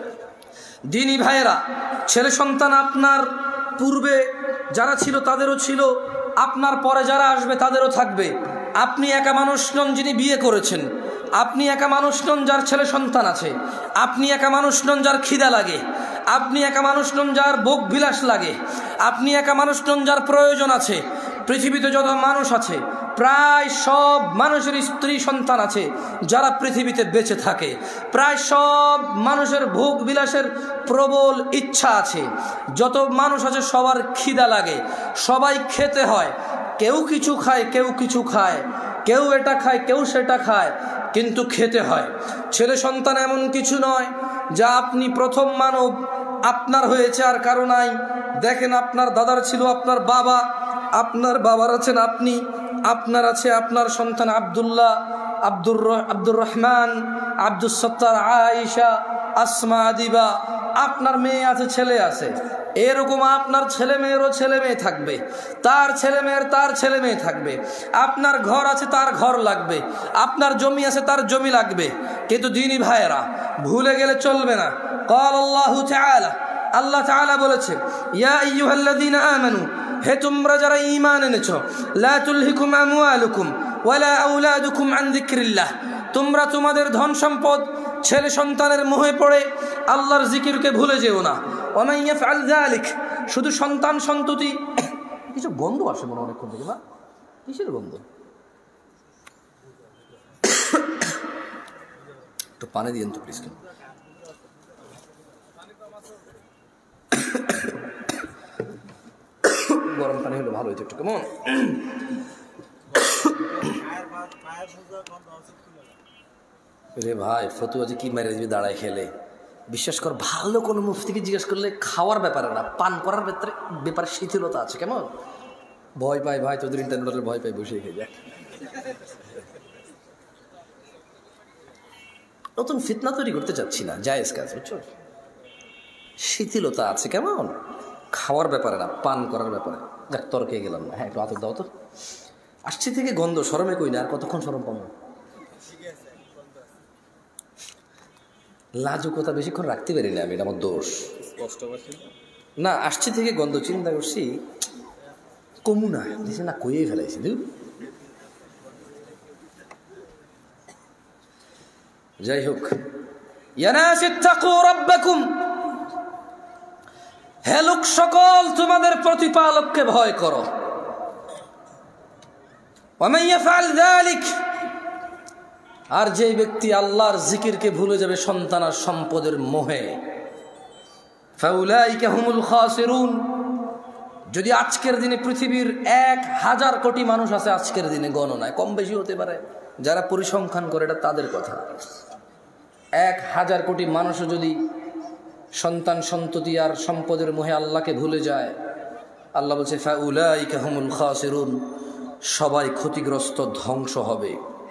দিনী ভাইয়েরা, ছেলে সন্তান আপনার পূর্বে যারা ছিল তাদেরও ছিল, আপনার পরে যারা আসবে তাদেরও থাকবে। আপনি একা মানুষ নন যিনি বিয়ে করেছেন, আপনি একা মানুষ নন যার ছেলে সন্তান আছে, আপনি একা মানুষ নন যার খিদা লাগে, আপনি একা মানুষ নন যার ভোগ বিলাস লাগে, আপনি একা মানুষ নন যার প্রয়োজন আছে। পৃথিবীতে যত মানুষ আছে প্রায় সব মানুষের স্ত্রী সন্তান আছে যারা পৃথিবীতে বেঁচে থাকে, প্রায় সব মানুষের ভোগ বিলাসের প্রবল ইচ্ছা আছে। যত মানুষ আছে সবার খিদা লাগে, সবাই খেতে হয়, কেউ কিছু খায় কেউ কিছু খায়, কেউ এটা খায় কেউ সেটা খায়, কিন্তু খেতে হয়। ছেলে সন্তান এমন কিছু নয় যা আপনি প্রথম মানব, আপনার হয়েছে আর কারো নাই। দেখেন, আপনার দাদার ছিল আপনার বাবা, আপনার বাবার আছেন আপনি, আপনার আছে আপনার সন্তান আব্দুল্লাহ, আব্দুর রহমান, আব্দুস সত্তার, আয়েশা, আসমা, আদিবা, আপনার মেয়ে আছে ছেলে আছে, এরকম আপনার ছেলে মেয়েরও ছেলে মেয়ে থাকবে, তার ছেলে মেয়ের তার ছেলে মেয়ে থাকবে, আপনার ঘর আছে তার ঘর লাগবে, আপনার জমি আছে তার জমি লাগবে। কিন্তু দিনী ভাইয়েরা, ভুলে গেলে চলবে না। ক্বাল আল্লাহু তাআলা, আল্লাহ তাআলা বলেছে, ইয়া আইয়ুহাল্লাযীনা আমানু, হে তোমরা যারা ঈমান এনেছো, লা তুলহিকুম আমওয়ালুকুম ওয়ালা আওলাদুকুম আন যিকরিল্লাহ, তোমরা তোমাদের ধন সম্পদ ছেলে সন্তানের মোহে পড়ে আল্লাহর জিকিরকে ভুলে যেও না। ওয়া মান ইয়াফআল যালিক, শুধু সন্তান সন্ততি, কিছু গন্ধ আসে মনে অনেকক্ষণ থেকে, না কিসের গন্ধ? একটু পানি দিয়েন তো প্লিজ। গরম পানি হলে ভালো হইতো একটু, কেমন? রে ভাই, ফতুয়া যে কি মেরে দিবি দাঁড়ায় খেলে, বিশ্বাস কর, ভালো কোনো মুফতিকে জিজ্ঞেস করলে খাওয়ার ব্যাপারে না, পান করার ব্যাপারে শিথিলতা আছে। কেমন ভয় পাই ভাই, তোদের ইন্টারনেটের ভয় পাই, বসে খেয়ে যায়। নতুন ফিতনা তৈরি করতে চাচ্ছি না, জায়েজ কাজ, বুঝছো? শিথিলতা আছে কেমন, খাওয়ার ব্যাপারে না, পান করার ব্যাপারে। যাক, তর্কে গেলাম না। হ্যাঁ, একটু আতর দাও তো। আসছি থেকে গন্ধ, শরমে কই না, আর কতক্ষণ শরম পাবো? লাজুকতা বেশিক্ষণ রাখতে পারি না আমি, এটা আমার দোষ না। আসছি থেকে গন্ধ, চিন্তা করছি কমু না, দিছে না, কইয়েই ফেলাইছি। যাই হোক, ইয়া নাস ইত্তাকু রাব্বাকুম, হে লোক সকল, তোমাদের প্রতিপালককে ভয় করো। ওয়া মান ইয়াফআল যালিক, আর যে ব্যক্তি আল্লাহর জিকিরকে ভুলে যাবে সন্তান আর সম্পদের মোহে, ফাউলাইকা হুমুল খাসিরুন, যদি আজকের দিনে পৃথিবীর 1000 কোটি মানুষ আছে, আজকের দিনে গণনায় কম বেশি হতে পারে, যারা পরিসংখ্যান করে এটা তাদের কথা, 1000 কোটি মানুষও যদি সন্তান সন্ততি আর সম্পদের মোহে আল্লাহকে ভুলে যায়, আল্লাহ বলছে ফাউলাইকা হুমুল খাসিরুন, সবাই ক্ষতিগ্রস্ত, ধ্বংস হবে।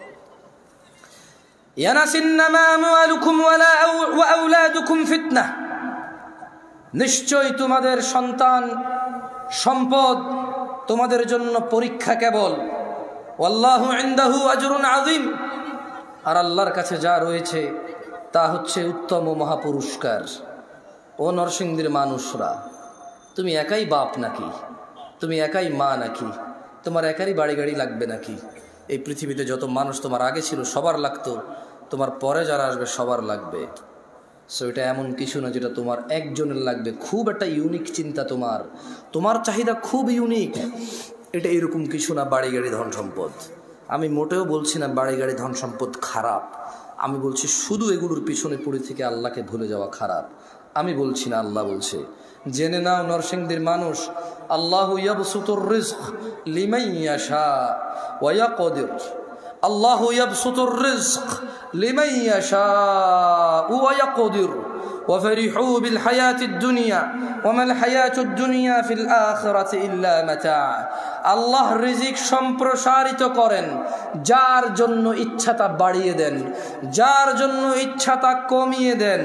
ইয়ানাসিন্নামা আমওয়ালুকুম ওয়া আওলাদুকুম ফিতনাহ, নিশ্চয় তোমাদের সন্তান সম্পদ তোমাদের জন্য পরীক্ষা কেবল। ওয়াল্লাহু ইনদাহু আজরুন আযীম, আর আল্লাহর কাছে যা রয়েছে তা হচ্ছে উত্তম ও মহাপুরস্কার। ও নরসিংদীর মানুষরা, তুমি একাই বাপ নাকি? তুমি একাই মা নাকি? তোমার একারই বাড়ি গাড়ি লাগবে নাকি? এই পৃথিবীতে যত মানুষ তোমার আগে ছিল সবার লাগতো, তোমার পরে যারা আসবে সবার লাগবে। সো এটা এমন কিছু না যেটা তোমার একজনের লাগবে, খুব একটা ইউনিক চিন্তা, তোমার চাহিদা খুব ইউনিক, এটা এরকম কিছু না। বাড়ি গাড়ি ধন সম্পদ, আমি মোটেও বলছি না বাড়ি গাড়ি ধন সম্পদ খারাপ, আমি বলছি শুধু এগুলোর পিছনে পড়ে থেকে আল্লাহকে ভুলে যাওয়া খারাপ। আমি বলছি না, আল্লাহ বলছে। জেনে নাও নরসিংদীর মানুষ, আল্লাহু ইয়াবসুতুর রিজক লিমান ইয়াশা ওয়া ইয়াকদির। আল্লাহু ইয়াবসুতুর রিজক লিমান ইয়াশা ওয়া ইয়াকদির ওয়া ফারিহু বিল হায়াতিদ দুনিয়া ওয়া মাল হায়াতুদ দুনিয়া ফিল আখিরাতি ইল্লা মাতা। আল্লাহ রিজিক সম্প্রসারিত করেন, যার জন্য ইচ্ছা তা বাড়িয়ে দেন, যার জন্য ইচ্ছা তা কমিয়ে দেন।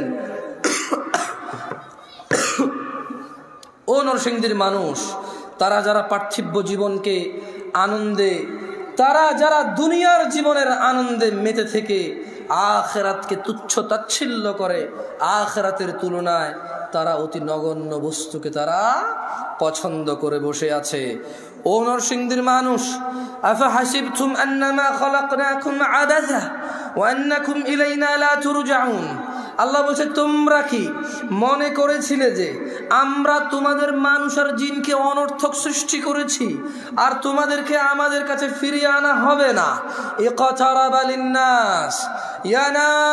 ও নরসিংদীর মানুষ, তারা যারা পার্থিব জীবনকে আনন্দে, তারা যারা দুনিয়ার জীবনের আনন্দে মেতে থেকে আখিরাতকে তুচ্ছ তাচ্ছিল্য করে, আখিরাতের তুলনায় তারা অতি নগণ্য বস্তুকে তারা পছন্দ করে বসে আছে। ও নরসিংদীর মানুষ, আফা হাসিবতুম আন্নামা খালাকনাকুম আবাসা ওয়া আন্নাকুম ইলাইনা লা তুরজাউন। আল্লাহ বলছে, তোমরা কি মনে করেছিলে যে আমরা তোমাদের মানুষ আর জিনকে অনর্থক সৃষ্টি করেছি আর তোমাদেরকে আমাদের কাছে ফিরিয়ে আনা হবে না? ইকতারাবা লিন্নাস ইয়া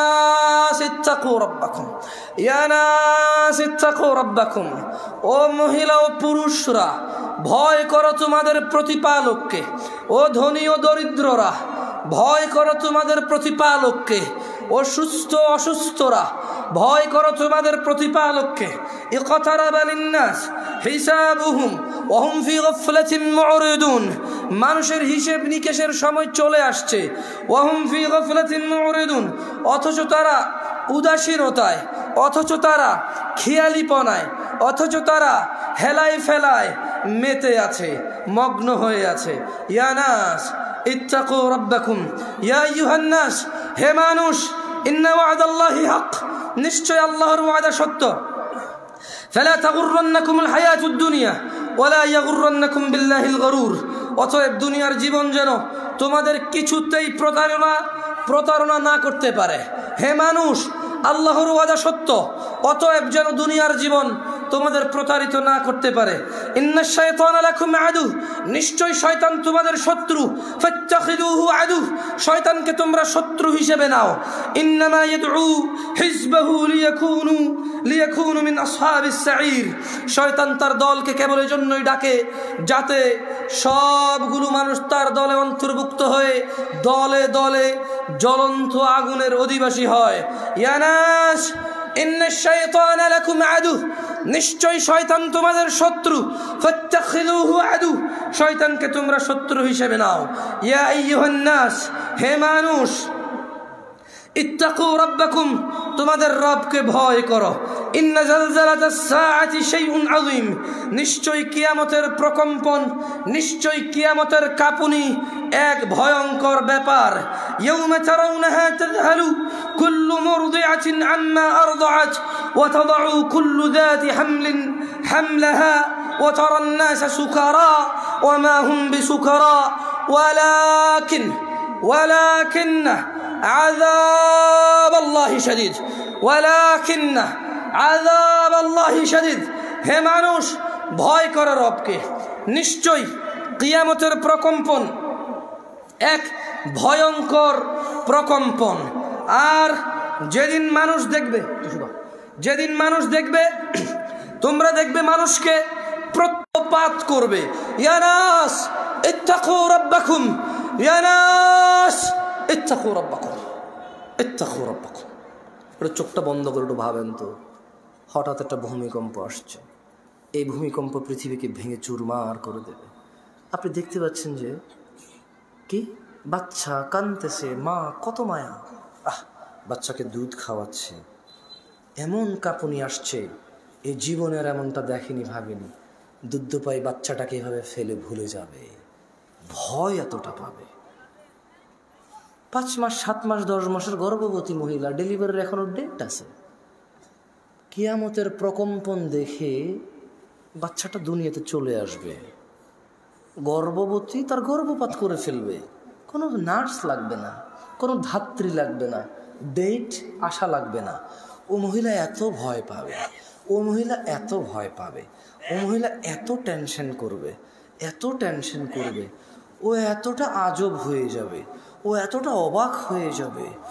নাস ইত্তাকু রাব্বাকুম ইয়া নাস ইত্তাকু রাব্বাকুম। ও মহিলা ও পুরুষরা, ভয় করো তোমাদের প্রতিপালককে। ও ধনী ও দরিদ্ররা, ভয় করো তোমাদের প্রতিপালককে। ও সুস্থ অসুস্থরা, ভয় করো তোমাদের প্রতিপালককে। ইকতারাবা লিন্নাস হিসাবুহুম ওয়া হুম ফি গাফলাতিন মুরিদুন। মানুষের হিসেব নিকেশের সময় চলে আসছে। ওয়া হুম ফি গাফলাতিন মুরিদুন, অথচ তারা উদাসীনতায়, অথচ তারা খেয়ালিপনায়, অথচ তারা হেলায় ফেলায় মেতে আছে, মগ্ন হয়ে আছে। ইয়া নাস ইত্তাকু রাব্বাকুম ইয়া আইয়ুহান নাস, হে মানুষ, ইন্না ওয়াদাল্লাহি হক, নিশ্চয় আল্লাহর ওয়াদা সত্য। ফালা তাগুররান্নাকুমুল হায়াতুদ দুনিয়া ওয়ালা ইয়াগুররান্নাকুম বিল্লাহিল গরুর। অতএব দুনিয়ার জীবন যেন তোমাদের কিছুতেই প্রতারণা না করতে পারে। হে মানুষ, আল্লাহর ওয়াদা সত্য, অতএব যেন দুনিয়ার জীবন তোমাদের প্রতারিত না করতে পারে। ইন্নাশ শাইতানা লাকুম আদু, নিশ্চয় শয়তান তোমাদের শত্রু। ফাত্তাখিযুহু আদু, শয়তানকে তোমরা শত্রু হিসেবে নাও। ইন্নামা ইয়াদউ হিজবাহু লিয়াকুনু মিন আসহাবিস সাঈর। শয়তান তার দলকে কেবল এজন্যই ডাকে যাতে সবগুলো মানুষ তার দলে অন্তর্ভুক্ত হয়ে দলে দলে জ্বলন্ত আগুনের অধিবাসী হয়। ইয়া নাস ইন্নাশ শাইতানা লাকুম আদু, নিশ্চয় শয়তান তোমাদের শত্রু। ফাত্তাখিযুহু আদু, শয়তানকে তোমরা শত্রু হিসেবে নাও। ইয়া আইয়ুহান নাস, হে মানুষ, ইত্তাকু রাব্বাকুম, তোমাদের রবকে ভয় করো। ইন্না জালজালাতাস সাআতি শাইউন আযীম, নিশ্চয় কিয়ামতের প্রকম্পন, নিশ্চয় কিয়ামতের কাঁপুনি এক ভয়ঙ্কর ব্যাপার। ইয়াউমা তারাউনাহা তাযহালু কুল্লু মুরদিআতিন আম্মা আরদাআত ওয়া তাদাউ কুল্লু যাতি হামলিন হামলাহা ওয়া তারান নাসা সুকারা ওয়া মা হুম বিসুকারা ওয়ালাকিন আযাব আল্লাহি শাদীদ ওয়ালাকিন আযাব আল্লাহি শাদীদ। হে মানুষ, ভয় করো রবকে। নিশ্চয় কিয়ামতের প্রকম্পন এক ভয়ঙ্কর প্রকম্পন। আর যেদিন মানুষ দেখবে তোমরা দেখবে মানুষকে প্রত্যপাত করবে। ইয়া নাস ইত্তাকু রাব্বাকুম ইয়া নাস ইত্তাকু রাব্বাকুম ইত্তাকু রাব্বাকুম। একটু চোখটা বন্ধ করে একটু ভাবেন তো, হঠাৎ একটা ভূমিকম্প আসছে। এই ভূমিকম্প পৃথিবীকে ভেঙে চুরমার করে দেবে। আপনি দেখতে পাচ্ছেন যে কি বাচ্চা কাঁদতেছে, মা কত মায়া, বাচ্চাকে দুধ খাওয়াচ্ছে, এমন কাঁপুনি আসছে, এই জীবনের এমনটা দেখেনি, ভাবেনি। দুধ পাই বাচ্চাটাকে এভাবে ফেলে ভুলে যাবে, ভয় এতটা পাবে। 5 মাস 7 মাস 10 মাসের গর্ভবতী মহিলা, ডেলিভারির এখনো ডেট আছে। কিয়ামতের প্রকম্পন দেখে বাচ্চাটা দুনিয়াতে চলে আসবে, গর্ভবতী তার গর্ভপাত করে ফেলবে, কোনো নার্স লাগবে না, কোনো ধাত্রী লাগবে না, ডেট আসা লাগবে না। ও মহিলা এত ভয় পাবে, ও মহিলা এত ভয় পাবে, ও মহিলা এত টেনশন করবে, এত টেনশন করবে, ও এতটা আজব হয়ে যাবে, ও এতটা অবাক হয়ে যাবে, ও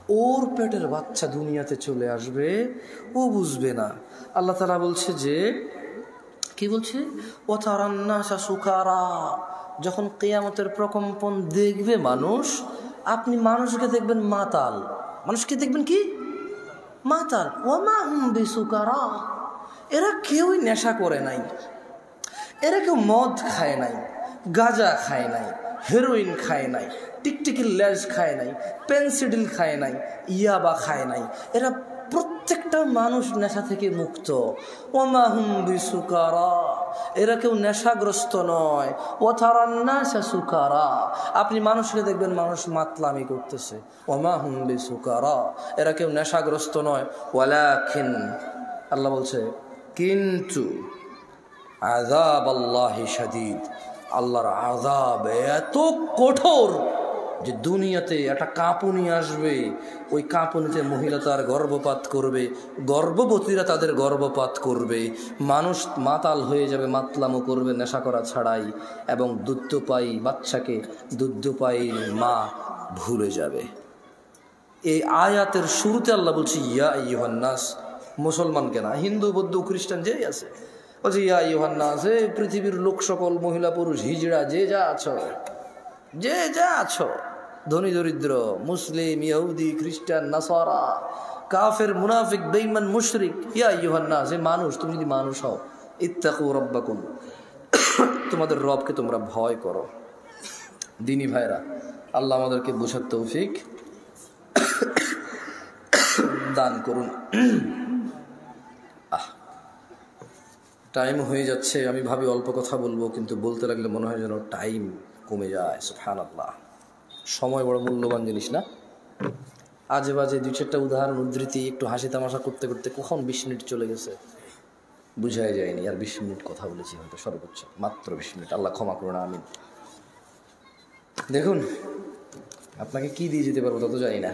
ওর পেটের বাচ্চা দুনিয়াতে চলে আসবে, ও বুঝবে না। আল্লাহ তাআলা বলছে যে, কি বলছে, ওয়াতারান্নাসা সুকারা, যখন কিয়ামতের প্রকম্পন দেখবে মানুষ, আপনি মানুষকে দেখবেন মাতাল। মানুষকে দেখবেন কি? মাতাল। ওয়ামা হুম বিসুকারা, এরা কেউই নেশা করে নাই, এরা কেউ মদ খায় নাই, গাঁজা খায় নাই, হেরোইন খায় নাই, টিকটিকির লেজ খায় নাই, পেনসিডিল খায় নাই, ইয়াবা খায় নাই। এরা প্রত্যেকটা মানুষ নেশা থেকে মুক্ত। ওমা হুম বিসুকারা, এরা কেউ নেশাগ্রস্ত নয়। ওয়াতারান্নাসা সুকারা, আপনি মানুষকে দেখবেন মানুষ মাতলামি করতেছে। ওমা হুম বিসুকারা, এরা কেউ নেশাগ্রস্ত নয়। ওয়ালাকিন, আল্লাহ বলছে কিন্তু আযাব আল্লাহি শাদীদ, আল্লাহর আযাব এত কঠোর যে দুনিয়াতে একটা কাঁপুনি আসবে, ওই কাঁপুনিতে মহিলা তার গর্ভপাত করবে, গর্ভবতীরা তাদের গর্ভপাত করবে, মানুষ মাতাল হয়ে যাবে, মাতলামো করবে নেশা করা ছাড়াই, এবং দুগ্ধপায়ী বাচ্চাকে দুগ্ধপায়ী মা ভুলে যাবে। এই আয়াতের শুরুতে আল্লাহ বলছে ইয়া আইয়ুহান নাস, মুসলমানকে না, হিন্দু বৌদ্ধ খ্রিস্টান যেই আছে বলছে ইয়া আইয়ুহান নাস, হে পৃথিবীর লোক সকল, মহিলা পুরুষ হিজড়া যে যা আছো, যে যা আছো, ধনী দরিদ্র, মুসলিম, ইহুদি, খ্রিস্টান, নাসারা, কাফের, মুনাফিক, বেঈমান, মুশরিক, ইয়া আইয়ুহান নাস, হে মানুষ, তুমি যদি মানুষ হও, ইত্তাকু রাব্বাকুম, তোমাদের রবকে তোমরা ভয় করো। দিনী ভাইরা, আল্লাহ আমাদেরকে বোঝার তৌফিক দান করুন। টাইম হয়ে যাচ্ছে, আমি ভাবি অল্প কথা বলবো, কিন্তু বলতে লাগলে মনে হয় যেন টাইম কমে যায়। সুবহানাল্লাহ, সময় বড় মূল্যবান জিনিস না? আজে বাজে দুই চারটা উদাহরণ উদ্ধৃতি একটু হাসি তামাশা করতে করতে কখন 20 মিনিট চলে গেছে বুঝাই যায়নি। আর 20 মিনিট কথা বলেছি হয়তো, সর্বোচ্চ মাত্র 20 মিনিট। আল্লাহ ক্ষমা করুন, আমিন। দেখুন, আপনাকে কি দিয়ে যেতে পারবো তত জানি না,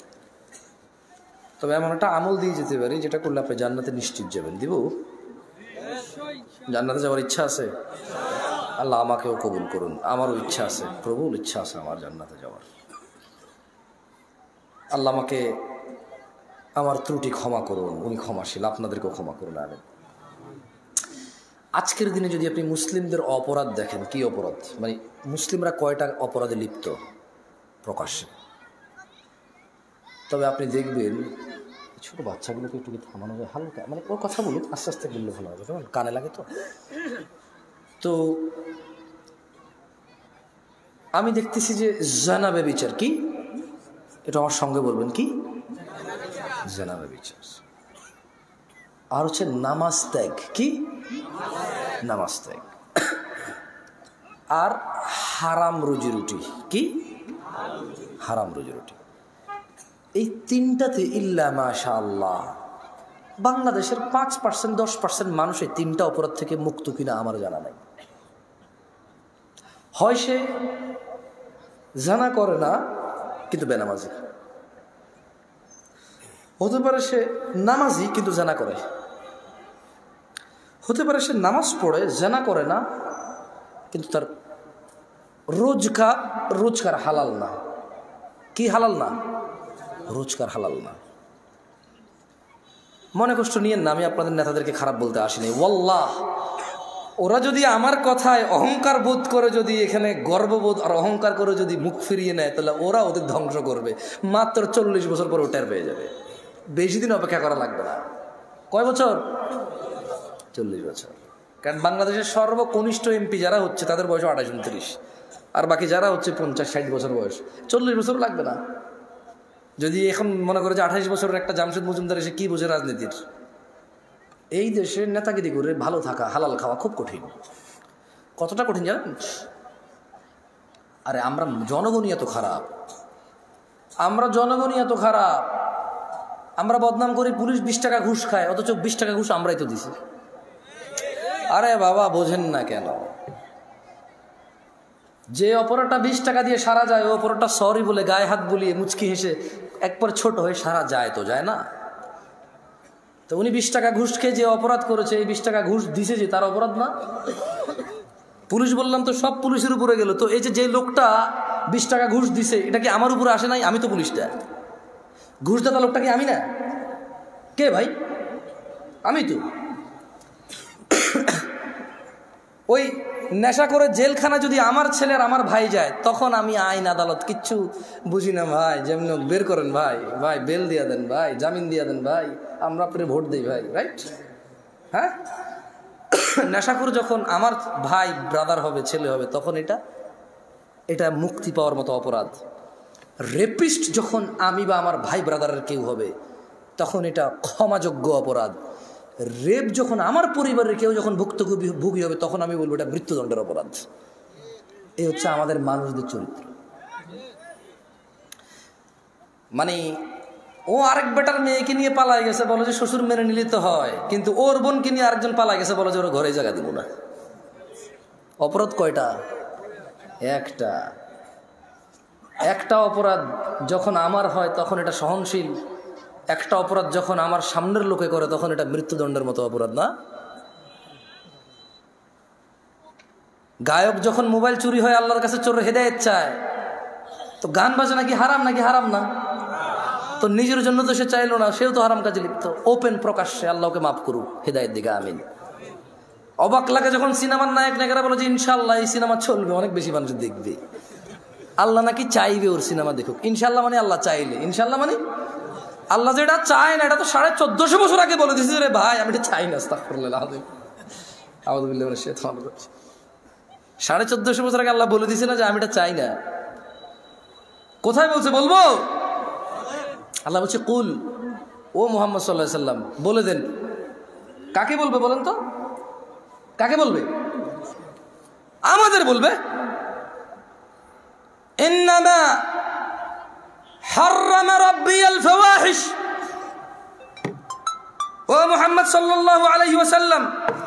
তবে এমন একটা আমল দিয়ে যেতে পারি যেটা করলে আপনি জান্নাতে নিশ্চিত যাবেন। দিব? জান্নাতে যাওয়ার ইচ্ছা আছে? আল্লাহ আমাকেও কবুল করুন। আমারও ইচ্ছা আছে, প্রবল ইচ্ছা আছে আমার জান্নাতে যাওয়ার। আল্লাহ আমাকে আমার ত্রুটি ক্ষমা করুন, উনি ক্ষমাশীল, আপনাদেরকেও ক্ষমা করুন, আমিন। আজকের দিনে যদি আপনি মুসলিমদের অপরাধ দেখেন, কি অপরাধ, মানে মুসলিমরা কয়টা অপরাধে লিপ্ত প্রকাশ্যে, তবে আপনি দেখবেন ছোট বাচ্চাগুলোকে একটু থামানো যায় হালকা, মানে ওর কথা বলুক, আস্তে আস্তে বললে ভালো হবে, কেমন কানে লাগে তো। তো আমি দেখতেছি যে জানা ব্যভিচার, কি এটা আমার সঙ্গে বলবেন, কি জানা ব্যভিচার, আর হচ্ছে নামাজ ত্যাগ, কি নামাজ ত্যাগ, আর হারাম রুজি রুটি, কি হারাম রুজি রুটি। এই তিনটাতে ইল্লা মাশাআল্লাহ বাংলাদেশের 5% 10% মানুষ এই তিনটা অপরাধ থেকে মুক্ত কিনা আমার জানা নাই। হয় সে জানা করে না কিন্তু বেনামাজি, হতে পারে সে নামাজি কিন্তু জানা করে, হতে পারে সে নামাজ পড়ে জানা করে না কিন্তু তার রোজগার হালাল না। কি হালাল না? রোজগার হালাল না। মনে কষ্ট নিয়েন না, আমি আপনাদের নেতাদেরকে খারাপ বলতে আসিনি। ওয়াল্লাহ, ওরা যদি আমার কথায় অহংকার বোধ করে, যদি এখানে গর্ববোধ আর অহংকার করে যদি মুখ ফিরিয়ে নেয়, তাহলে ওরা ওদের ধ্বংস করবে। মাত্র 40 বছর পর টের পেয়ে যাবে, বেশি দিন অপেক্ষা করা লাগবে না। কয় বছর? 40 বছর। কারণ বাংলাদেশের সর্বকনিষ্ঠ এমপি যারা হচ্ছে তাদের বয়স 28-29, আর বাকি যারা হচ্ছে 50-60 বছর বয়স। 40 বছর লাগবে না। যদি এখন মনে করে যে 28 বছরের একটা জামশেদ মজুমদার এসে কি বোঝে রাজনীতির, এই দেশে নেতাগিরি করে ভালো থাকা, হালাল খাওয়া খুব কঠিন। কতটা কঠিন জানেন? আরে আমরা জনগণই এত খারাপ, আমরা বদনাম করি পুলিশ 20 টাকা ঘুষ খায়, অথচ 20 টাকা ঘুষ আমরাই তো দিছি। আরে বাবা, বোঝেন না কেন? যে অপরাধটা 20 টাকা দিয়ে সারা যায়, ও অপরাধটা সরি বলে গায়ে হাত বুলিয়ে মুচকি হেসে একবার ছোট হয়ে সারা যায় তো যায় না? তো উনি 20 টাকা ঘুষ খেয়ে যে অপরাধ করেছে, এই 20 টাকা ঘুষ দিছে যে তার অপরাধ না? পুলিশ বললাম তো সব পুলিশের উপরে গেল, তো এই যে লোকটা 20 টাকা ঘুষ দিছে, এটা কি আমার উপরে আসে নাই? আমি তো পুলিশটা। ঘুষদাতা লোকটা কি আমি না? কে ভাই? আমি তো। ওই নেশা করে জেলখানা যদি আমার ছেলের আমার ভাই যায়, তখন আমি আইন আদালত কিচ্ছু বুঝি না ভাই। যেমন বের করেন ভাই, ভাই বেল দিয়া দেন ভাই, জামিন দিয়া দেন ভাই, আমরা আপনার ভোট দিই ভাই, রাইট? হ্যাঁ, নেশাখোর যখন আমার ভাই ব্রাদার হবে, ছেলে হবে, তখন এটা মুক্তি পাওয়ার মতো অপরাধ। রেপিস্ট যখন আমি বা আমার ভাই ব্রাদারের কেউ হবে, তখন এটা ক্ষমাযোগ্য অপরাধ। রেপ যখন আমার পরিবারের কেউ যখন ভুক্তভোগী হবে, তখন আমি বলবো এটা মৃত্যুদণ্ডের অপরাধ। এই হচ্ছে আমাদের মানুষদের চরিত্র। মানে ও আরেক বেটার মেয়েকে নিয়ে পালাই গেছে, বলো যে শ্বশুর মেনে নিলে তো হয়, কিন্তু ওর বোনকে নিয়ে আরেকজন পালাই গেছে, বলো যে ওর ঘরে জায়গা দিব না। অপরাধ কয়টা? একটা অপরাধ যখন আমার হয় তখন এটা সহনশীল, একটা অপরাধ যখন আমার সামনের লোকে করে তখন এটা মৃত্যুদণ্ডের মতো অপরাধ, না? গায়ক যখন মোবাইল চুরি হয় আল্লাহর কাছে চোর হেদায়েত চায়, তো গান বাজনা কি হারাম নাকি? হারাম না? তো নিজের জন্য তো সে চাইলো না, সেও তো হারাম কাজে লিপ্ত। ওপেন প্রকাশ্যে আল্লাহকে মাফ করুক, হেদায়েত দিকে আমিন। অবাক লাগে যখন সিনেমার নায়ক নায়িকারা বলে যে ইনশাল্লাহ এই সিনেমা চলবে, অনেক বেশি মানুষ দেখবে। আল্লাহ নাকি চাইবে ওর সিনেমা দেখুক। ইনশাল্লাহ মানে আল্লাহ চাইলে, ইনশাল্লাহ মানে আল্লাহ যেটা চায় না, এটা তো 1450 বছর আগে বলে দিয়েছে রে ভাই, আমি এটা চাই না। আস্তাগফিরুল্লাহ আউযুবিল্লাহি মিনাশ শাইতানির রাজিম। 1450 বছর আগে আল্লাহ বলে দিয়েছে না যে আমি এটা চাই না? কোথায় বলছে? বলবো? আল্লাহ বলছে কুল, ও মুহাম্মদ সাল্লাল্লাহু আলাইহি সাল্লাম বলে দেন। কাকে বলবে বলেন তো? কাকে বলবে? আমাদের বলবে। ইন্নামা হাররামা রাব্বিয়াল ফাওয়াহিশ, ও মুহাম্মদ সাল্লাল্লাহু আলাইহি ওয়াসাল্লাম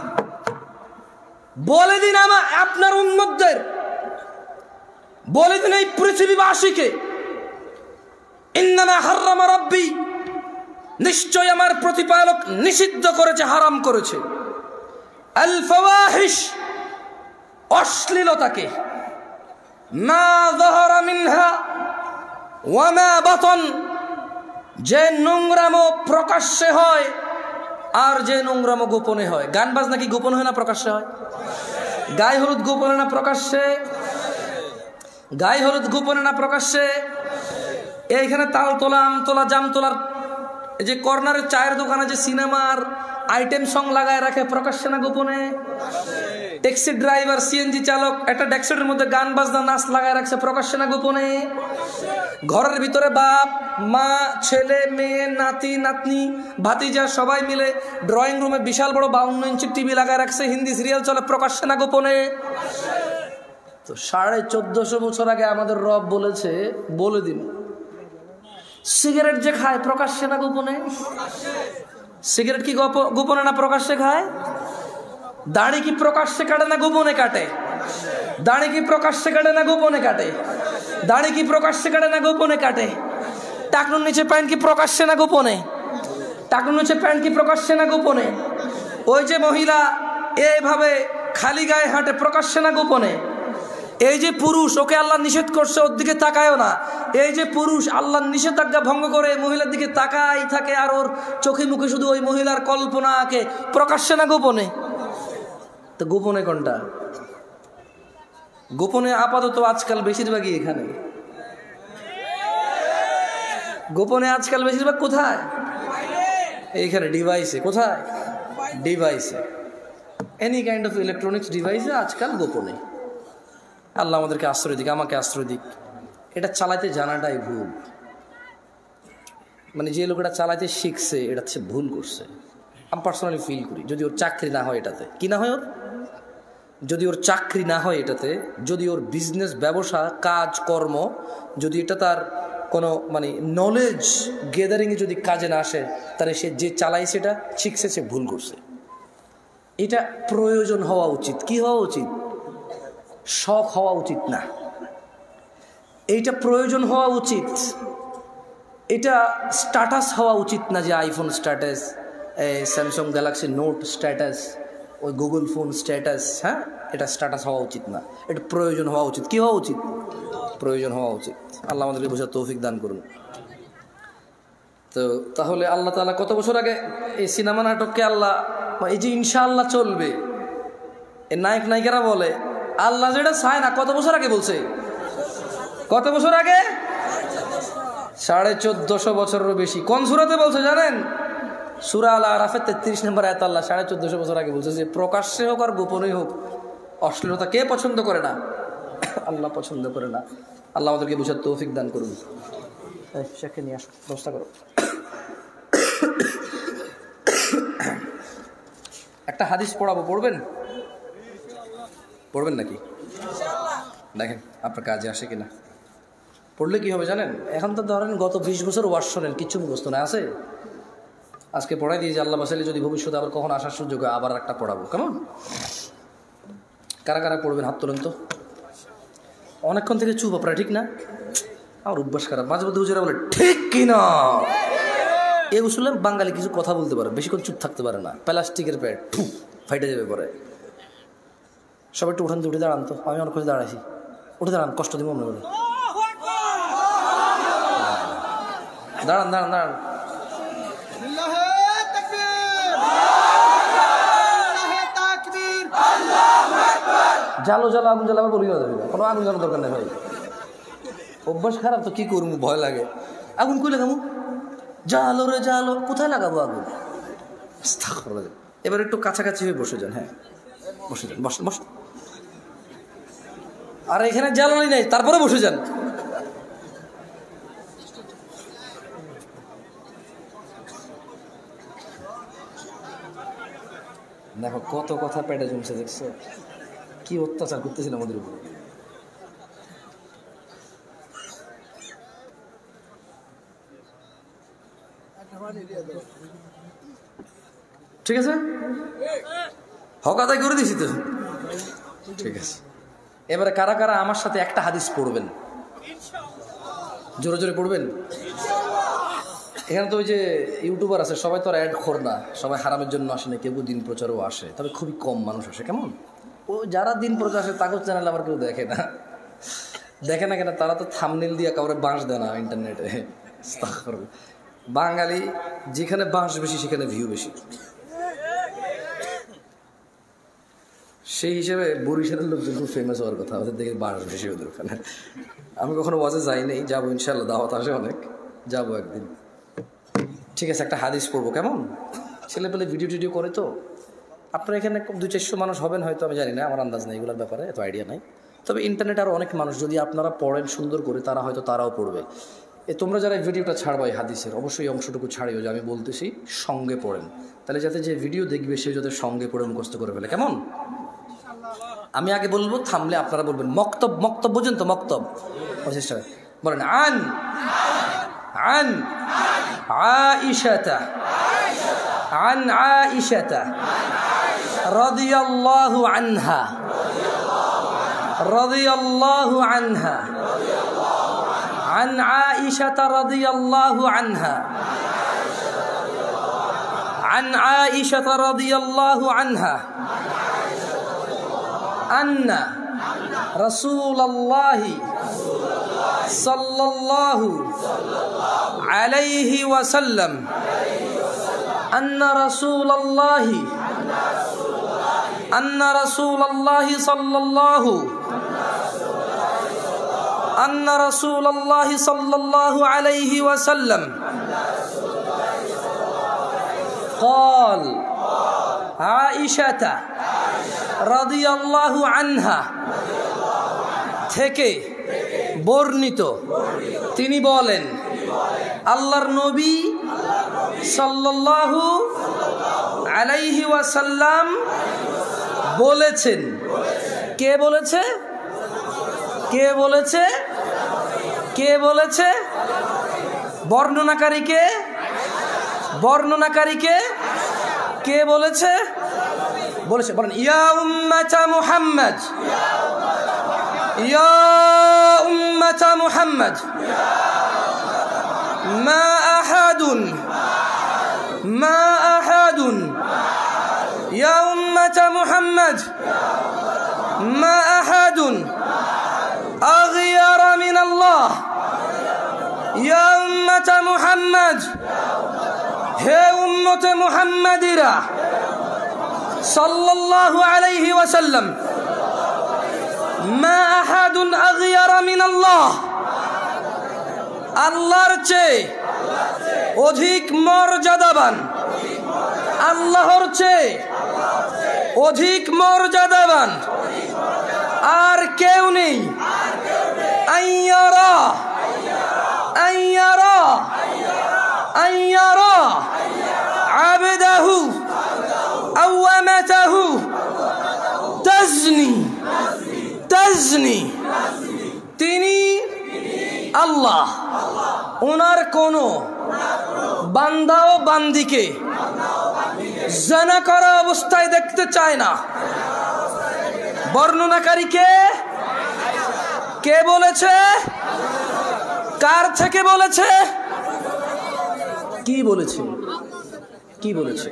বলে দিন আপনার উম্মতদের, বলে দিন এই পৃথিবীবাসীকে, ইন্নামা হাররামা রাব্বি, নিশ্চয় আমার প্রতিপালক নিষিদ্ধ করেছে, হারাম করেছে, আল ফাওয়াহিশ, অশ্লীলতাকে, মা যাহারা মিনহা ওয়া মা বাতন, যে নোংরামো প্রকাশ্যে হয় আর যে নোংরামো গোপনে হয়। গান বাজনা কি গোপন হয় না প্রকাশ্যে হয়? গায়ে হলুদ গোপনে না প্রকাশ্যে? গায়ে হলুদ গোপনে না প্রকাশ্যে? এইখানে তাল তোলা, আম তোলা, জাম তোলার যে কর্নারের চায়ের দোকানে যে সিনেমার আইটেম সং লাগায় রাখে, প্রকাশ্যে না গোপনে? ট্যাক্সি ড্রাইভার, সিএনজি চালক একটা ড্যাক্সিটের মধ্যে গান বাজনা নাচ লাগায় রাখছে, প্রকাশ্যে না গোপনে? ঘরের ভিতরে বাপ মা, ছেলে মেয়ে, নাতি নাতনি, ভাতিজা সবাই মিলে ড্রয়িং রুমে বিশাল বড় 52 ইঞ্চি টিভি লাগায় রাখছে, হিন্দি সিরিয়াল চলে, প্রকাশ্যে না গোপনে? তো 1450 বছর আগে আমাদের রব বলেছে, বলে দিন সিগারেট যে খায় প্রকাশ্যে না গোপনে? সিগারেট কি গোপনে না প্রকাশ্যে খায়? দাড়ি কি প্রকাশ্যে কাটে না গোপনে কাটে? দাড়ি কি প্রকাশ্যে কাটে না গোপনে কাটে? দাড়ি কি প্রকাশ্যে কাটে না গোপনে কাটে? টাকনুর নিচে প্যান্ট কি প্রকাশ্যে না গোপনে? টাকনুর নিচে প্যান্ট কি প্রকাশ্যে না গোপনে? ওই যে মহিলা এইভাবে খালি গায়ে হাঁটে, প্রকাশ্যে না গোপনে? এই যে পুরুষ, ওকে আল্লাহ নিষেধ করছে ওর দিকে তাকায়ও না, এই যে পুরুষ আল্লাহর নিষেধাজ্ঞা ভঙ্গ করে মহিলার দিকে তাকাই থাকে, আর ওর চোখে মুখে শুধু ওই মহিলার কল্পনা আঁকে, প্রকাশ্যে না গোপনে? তো গোপনে কোনটা? গোপনে আপাতত আজকাল বেশিরভাগই এখানে। গোপনে আজকাল বেশিরভাগ কোথায়? এইখানে ডিভাইসে। কোথায়? ডিভাইসে। এনি কাইন্ড অফ ইলেকট্রনিক্স ডিভাইসে আজকাল গোপনে। আল্লাহ আমাদেরকে আশ্রয় দিক, আমাকে আশ্রয় দিক। এটা চালাইতে জানাটাই ভুল। মানে যে লোকটা চালাইতে শিখছে এটা হচ্ছে ভুল করছে, আমি পার্সোনালি ফিল করি। যদি ওর চাকরি না হয় এটাতে, কি না হয় ওর, যদি ওর চাকরি না হয় এটাতে, যদি ওর বিজনেস ব্যবসা কাজ কর্ম যদি এটা তার কোনো মানে নলেজ গেদারিংয়ে যদি কাজে না আসে, তাহলে সে যে চালাইছে এটা শিখছে, সে ভুল করছে। এটা প্রয়োজন হওয়া উচিত। কি হওয়া উচিত? শখ হওয়া উচিত না, এইটা প্রয়োজন হওয়া উচিত। এটা স্ট্যাটাস হওয়া উচিত না, যে iPhone status, Samsung Galaxy Note status, ওই গুগল ফোন স্ট্যাটাস। হ্যাঁ, এটা স্ট্যাটাস হওয়া উচিত না, এটা প্রয়োজন হওয়া উচিত। কি হওয়া উচিত? প্রয়োজন হওয়া উচিত। আল্লাহ আমাদেরকে বোঝার তৌফিক দান করুন। তো তাহলে আল্লাহ তাআলা কত বছর আগে এই সিনেমা নাটককে আল্লাহ, এই যে ইনশাআল্লাহ চলবে, এই নায়ক নায়িকারা বলে আল্লাহ যেটা চায় না, কত বছর আগে বলছে? কত বছর আগে? 1450 বছরেরও বেশি। কোন সূরাতে বলছে জানেন? সূরা আল আরাফের 33 নম্বর আয়াত আল্লাহ 1450 বছর আগে বলছে যে প্রকাশ্যে হোক আর গোপনে হোক অশ্লীলতা কে পছন্দ করে না? আল্লাহ পছন্দ করে না। আল্লাহ আমাদেরকে বুঝার তৌফিক দান করুন। শেখে নিয়ে আসো, ব্যবস্থা করো। একটা হাদিস পড়াবো, পড়বেন? পড়বেন নাকি? দেখেন আপনার কাজে আসে কিনা। পড়লে কি হবে জানেন? এখন তো ধরেন গত 20 বছর ওয়াজ শোনেন, কিচ্ছু মুখস্থ না আছে। আজকে পড়াই দিয়ে যে আল্লাহ বাসাইলে যদি ভবিষ্যতে আবার কখন আসার সুযোগ হয় আবার একটা পড়াবো, কেমন? কারা কারা পড়বেন হাত তোলেন তো। অনেকক্ষণ থেকে চুপ আপনারা, ঠিক না? আমার অভ্যাস খারাপ, মাঝে মধ্যে হুজুরা বলে ঠিক কিনা। এই উসুলে বাঙালি কিছু কথা বলতে পারে, বেশিক্ষণ চুপ থাকতে পারে না। প্লাস্টিকের প্যাড ফাইটে যাবে পরে। সবাই একটু উঠান, উঠে দাঁড়ান তো। আমি অনেক কিছু দাঁড়াইছি, উঠে দাঁড়ান, কষ্ট দিব মনে করে। দাঁড়ান দাঁড়ান দাঁড়ান। জালো জালো আগুন জ্বালাবার বলি না, কোনো আগুন জ্বালানোর দরকার নেই ভাই। অভ্যাস খারাপ তো কি করবো, ভয় লাগে। আগুন কই লাগাবো? জালো রে জালো, কোথায় লাগাবো আগুন? এবার একটু কাছাকাছি হয়ে বসে যান। হ্যাঁ বসে যান, বসেন বসেন। আর এখানে জ্বালানি নেই, তারপরে বসে যান। দেখো কত কথা পেটে জমছে, দেখছো কি অত্যাচার করতেছিল আমাদের উপর। ঠিক আছে, হক আদায় করে দিছি তো। ঠিক আছে, এবারে কারা কারা আমার সাথে একটা হাদিস পড়বেন? জোরে জোরে পড়বেন। এখানে তো ওই যে ইউটিউবার আছে, সবাই তো আর অ্যাড খোর না, সবাই হারামের জন্য আসে না, কেউ দিন প্রচারও আসে, তবে খুবই কম মানুষ আসে। কেমন ও যারা দিন প্রচার আসে তাকে চ্যানেল আবার কেউ দেখে না। দেখে না কেন? তারা তো থাম্বনেল দিয়ে কাউরে বাঁশ দেয় না ইন্টারনেটে। বাঙালি যেখানে বাঁশ বেশি সেখানে ভিউ বেশি। সেই হিসেবে বরিশালের লোকজন খুব ফেমাস হওয়ার কথা, ওদের দেখে বাঁশ বেশি ওদের ওখানে। আমি কখনো ওয়াজে যাই নাই, যাবো ইনশাল্লাহ, দাওয়াত আসে অনেক, যাবো একদিন। ঠিক আছে, একটা হাদিস পড়বো, কেমন? ছেলে পেলে ভিডিও টিডিও করে তো। আপনারা এখানে 200-400 মানুষ হবেন হয়তো, আমি জানি না, আমার আন্দাজ নেই এগুলোর ব্যাপারে, এত আইডিয়া নাই। তবে ইন্টারনেটে আরও অনেক মানুষ, যদি আপনারা পড়েন সুন্দর করে, তারা হয়তো তারাও পড়বে। তোমরা যারা এই ভিডিওটা ছাড়বা এই হাদিসের, অবশ্যই অংশটুকু ছাড়িও যে আমি বলতেছি সঙ্গে পড়েন, তাহলে যাতে যে ভিডিও দেখবে সে যাতে সঙ্গে পড়ে মুখস্থ করে ফেলে, কেমন? আমি আগে বলবো, থামলে আপনারা বলবেন। মক্তব, মক্তব বোঝেন তো? মক্তব বলেন। আন আন আয়েশাতা عن عائشة رضي الله عنها رضي الله عنها عن عائشة رضي الله عنها عن عائشة رضي الله عنها أن رسول الله صلى الله عليه وسلم أن رسول الله صلى الله أن رسول الله صلى الله عليه وسلم قال عائشة رضي الله عنها থেকে বর্ণিত, তিনি বলেন আল্লাহর নবী সাল্লাল্লাহু আলাইহি ওয়াসাল্লাম বলেছেন। কে বলেছে? কে বলেছে? কে বলেছে? বর্ণনাকারীকে? বর্ণনাকারীকে কে বলেছে? বলেছে, বলেন ইয়া উম্মাতা মুহাম্মদ, ইয়া উম্মাতা মুহাম্মদ মা আহাদুন মা আহাদুন ইয়া উম্মাতা মুহাম্মদ মা আহাদুন আগয়ারা মিন আল্লাহ ইয়া উম্মাতা মুহাম্মদ হে উম্মতে মুহাম্মাদিরা সাল্লাল্লাহু আলাইহি ওয়াসাল্লাম, মা আহাদুন আগয়ারা মিনাল্লাহ, আল্লাহর চেয়ে অধিক মর্যাদাবান, আল্লাহর চেয়ে অধিক মর্যাদাবান আর কেউ নেই। আইয়ারা আইয়ারা আইয়ারা আবদাহু আওয়ামাতাহু তাজনি তাজনি, তিনি আল্লাহ ওনার কোন বান্দা ও বান্দিকে জিনা করা অবস্থায় দেখতে চায় না। বর্ণনাকারী কে? কে বলেছে? কার থেকে বলেছে? কি বলেছে? কি বলেছে?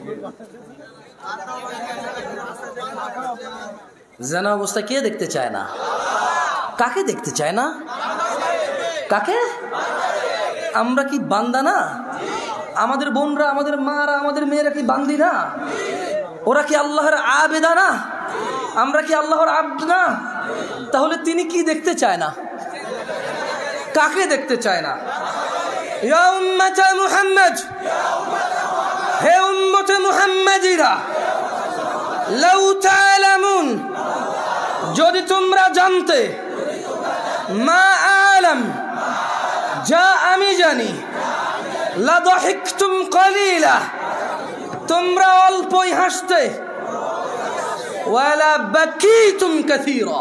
জিনা অবস্থায় কে দেখতে চায় না? কাকে দেখতে চায় না? কাকে? আমরা কি বান্দা না? আমাদের বোনরা, আমাদের মারা, আমাদের মেয়েরা কি বান্দি না? ওরা কি আল্লাহর আবেদা না? আমরা কি আল্লাহর আব্দ না? তাহলে তিনি কি দেখতে চায় না? কাকে দেখতে চায় না? ইয়া উম্মতে মুহাম্মদ, হে উম্মতে মুহাম্মাদিরা, লাউ তা'লামুন, যদি তোমরা জানতে, মা আ'লাম, যা আমি জানি, লাদাহিকতুম কলিলা, তোমরা অল্পই হাসতে, ওয়ালা বাকিতুম কাসীরা,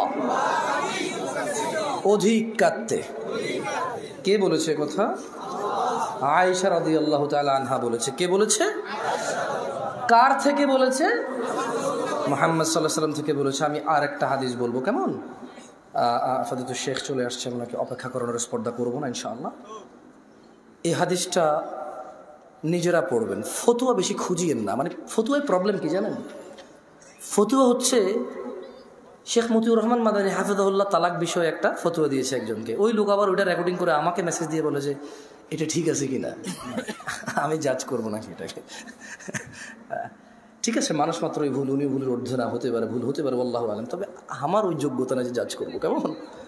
অধিক কাঁদতে। কে বলেছে কথা? আয়েশা রাদিয়াল্লাহু তাআলা আনহা বলেছে। কে বলেছে? কার থেকে বলেছে? মুহাম্মদ সাল্লাল্লাহু আলাইহি ওয়াসাল্লাম থেকে বলেছে। আমি আর একটা হাদিস বলবো, কেমন? ফাদিলতুল শেখ চলে আসছে, ওনাকে অপেক্ষা করানোর স্পর্ধা করবো না ইনশাআল্লাহ। এই হাদিসটা নিজেরা পড়বেন, ফতুয়া বেশি খুঁজিয়েন না। মানে ফতুয়ায় প্রবলেম কি জানেন? ফতুয়া হচ্ছে, শেখ মতিউর রহমান মাদানী হাফিজাহুল্লাহ তালাক বিষয়ে একটা ফতুয়া দিয়েছে একজনকে। ওই লোক আবার ওইটা রেকর্ডিং করে আমাকে মেসেজ দিয়ে বলে যে এটা ঠিক আছে কিনা। আমি জাজ করবো না সেটাকে। ঠিক আছে, মানুষ মাত্রই ভুল, উনি ভুলের ঊর্ধ্বে না, হতে পারে, ভুল হতে পারে, আল্লাহু আলাম। তবে আমার ওই যোগ্যতা না যে জাজ করবো, কেমন?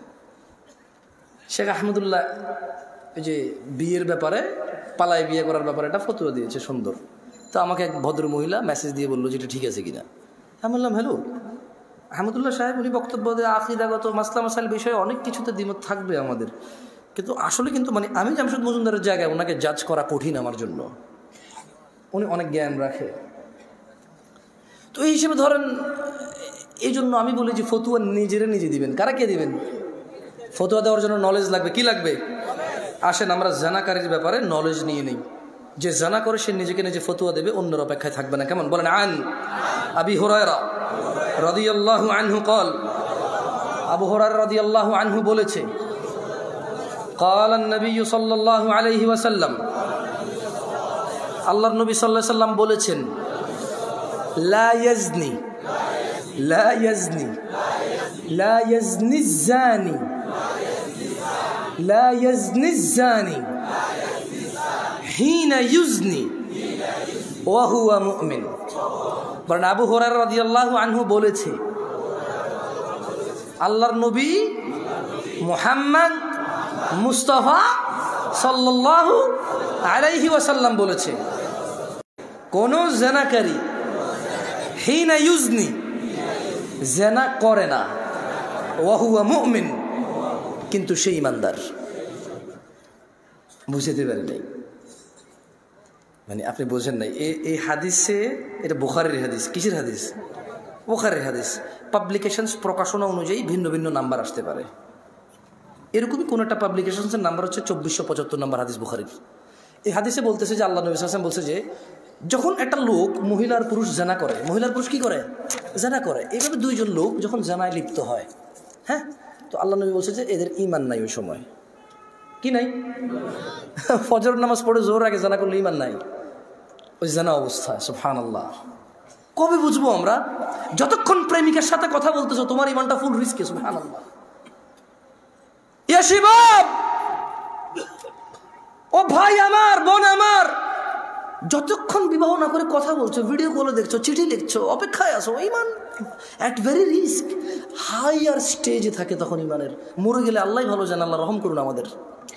শেখ আহমদুল্লাহ এই যে বিয়ের ব্যাপারে, পালায় বিয়ে করার ব্যাপারে একটা ফতুয়া দিয়েছে, সুন্দর। তো আমাকে এক ভদ্র মহিলা মেসেজ দিয়ে বললো যে এটা ঠিক আছে কিনা। আমি বললাম হ্যালো আহমদুল্লাহ সাহেব, উনি বক্তব্য দিয়ে আকিদাগত মাসলা মাসাইল বিষয়ে অনেক কিছুতে দ্বিমত থাকবে আমাদের, কিন্তু আসলে কিন্তু মানে আমি জামশেদ মজুমদারের জায়গায় ওনাকে জাজ করা কঠিন আমার জন্য। উনি অনেক জ্ঞান রাখে, তো এই হিসেবে ধরেন, এই জন্য আমি বলি যে ফতুয়া নিজেরা নিজে দিবেন। কারা কে দিবেন? ফতুয়া দেওয়ার জন্য নলেজ লাগবে। কি লাগবে? আসেন আমরা জানাকারীর ব্যাপারে নলেজ নিয়ে নেই। যে জানা করে সে নিজেকে নিজে ফতুয়া দেবে, অন্যের অপেক্ষায় থাকবে না, কেমন? বলেন আন আবি হুরায়রা রাদিয়াল্লাহু আনহু قال, আবু হুরায়রা রাদিয়াল্লাহু আনহু বলেছে, قال النبي صلى الله عليه وسلم, আল্লাহর নবী সাল্লাল্লাহু আলাইহি ওয়াসাল্লাম বলেছেন, লা ইয়াজনি লা ইয়াজনি লা ইয়াজনি الزاني লা ইয়াজনি الزاني হিনা ইউজনি ওয়া হুয়া মুমিন। বলেন আবু হুরায়রা রাদিয়াল্লাহু আনহু বলেছে, আল্লাহর নবী মুহাম্মদ মুস্তাফা সাল্লাল্লাহু আলাইহি ওয়াসাল্লাম বলেছে, কোন জিনাকারী হিনা ইউজনি, জিনা করে না, ওয়া হুয়া মুমিন, কিন্তু সে ঈমানদার। বুঝতে পারেন নাই? মানে আপনি বোঝেন নাই। এই হাদিসে, এটা বুখারীর হাদিস। কিসের হাদিস? বুখারীর হাদিস। পাবলিকেশনস প্রকাশনা অনুযায়ী ভিন্ন ভিন্ন নাম্বার আসতে পারে। এরকমই কোন একটা পাবলিকেশনসের নাম্বার হচ্ছে 2475 নম্বর হাদিস বুখারীর। এই হাদিসে বলতেছে যে আল্লাহ নবী সাল্লাল্লাহু আলাইহি ওয়াসাল্লাম বলছে যে যখন একটা লোক মহিলার পুরুষ জানা করে, মহিলার পুরুষ কি করে? জানা করে। এইভাবে দুইজন লোক যখন জানায় লিপ্ত হয়, হ্যাঁ, তো আল্লাহ নবী বলছে যে এদের ঈমান নাই ওই সময়। কি নাই? ফজর নামাজ পড়ে জোর আগে জানা করলে ঈমান নাই, ওই জানা অবস্থায়। সুবহানাল্লাহ। কবে বুঝবো আমরা? যতক্ষণ প্রেমিকার সাথে কথা বলতেছো তোমার ঈমানটা ফুল রিস্কে। সুবহানাল্লাহ। ইয়া শিবাব, ও ভাই আমার, বোন আমার, যতক্ষণ বিবাহ না করে কথা বলছো, ভিডিও কলে দেখছো, চিঠি লিখছো, অপেক্ষায় আসো, ইমান অ্যাট ভেরি রিস্ক, হাইয়ার স্টেজে থাকে তখন ইমানের। মরে গেলে আল্লাহ ভালো জানে, আল্লাহ রহম করুন আমাদের।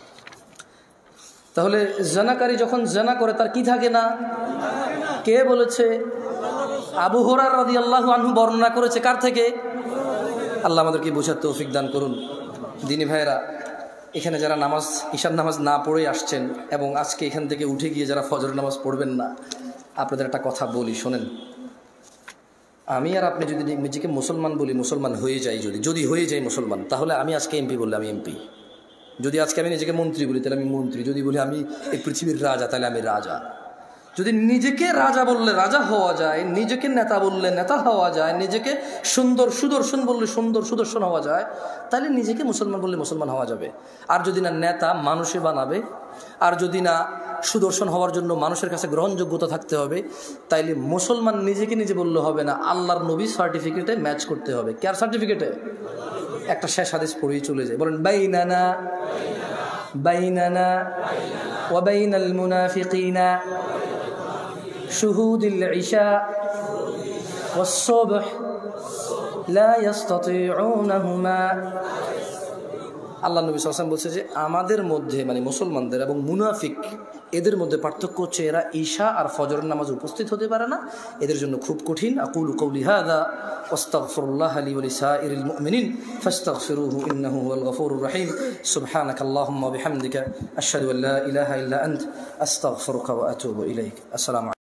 তাহলে জানাকারী যখন জানা করে তার কি থাকে না? কে বলেছে? আবু হুরায়রা রাদিয়াল্লাহু আনহু বর্ণনা করেছে। কার থেকে? আল্লাহ আমাদেরকে বোঝার তৌফিক দান করুন। দিনী ভাইয়েরা, এখানে যারা নামাজ, ঈশার নামাজ না পড়ে আসছেন এবং আজকে এখান থেকে উঠে গিয়ে যারা ফজরের নামাজ পড়বেন না, আপনাদের একটা কথা বলি, শোনেন। আমি আর আপনি যদি নিজেকে মুসলমান বলি, মুসলমান হয়ে যাই, যদি হয়ে যাই মুসলমান, তাহলে আমি আজকে এমপি বললে আমি এমপি। যদি আজকে আমি নিজেকে মন্ত্রী বলি তাহলে আমি মন্ত্রী। যদি বলি আমি এই পৃথিবীর রাজা তাহলে আমি রাজা। যদি নিজেকে রাজা বললে রাজা হওয়া যায়, নিজেকে নেতা বললে নেতা হওয়া যায়, নিজেকে সুন্দর সুদর্শন বললে সুন্দর সুদর্শন হওয়া যায়, তাহলে নিজেকে মুসলমান বললে মুসলমান হওয়া যাবে। আর যদি না নেতা মানুষে বানাবে, আর যদি না সুদর্শন হওয়ার জন্য মানুষের কাছে গ্রহণযোগ্যতা থাকতে হবে, তাইলে মুসলমান নিজেকে নিজে বললে হবে না, আল্লাহর নবী সার্টিফিকেটে ম্যাচ করতে হবে। কার সার্টিফিকেটে? একটা শেষ হাদিস পড়েই চলে যায়, বলেন বাইনানা বাইনানা ওয়া বাইনাল মুনাফিকিনা শুহুদুল ইশা ওয়াস সুবহ লা ইস্তাতিউনাহুমা। আল্লাহ নবী সাল্লাল্লাহু আলাইহি ওয়াসাল্লাম বলছে যে আমাদের মধ্যে, মানে মুসলমানদের এবং মুনাফিক, এদের মধ্যে পার্থক্য হচ্ছে এরা ঈশা আর ফজরের নামাজ উপস্থিত হতে পারে না, এদের জন্য খুব কঠিন। আকুলু কওলি হাযা ওয়াস্তাগফিরুল্লাহ লি ওয়া লিসাইরিল মুমিনিন ফাস্তাগফিরুহু ইন্নাহু হুয়াল গফুরুর রহিম। সুবহানাকাল্লাহুম্মা ওয়া বিহামদিকা আশহাদু আল্লা ইলাহা ইল্লা আনতা আস্তাগফিরুকা ওয়া আতুবু ইলাইক। আসসালামু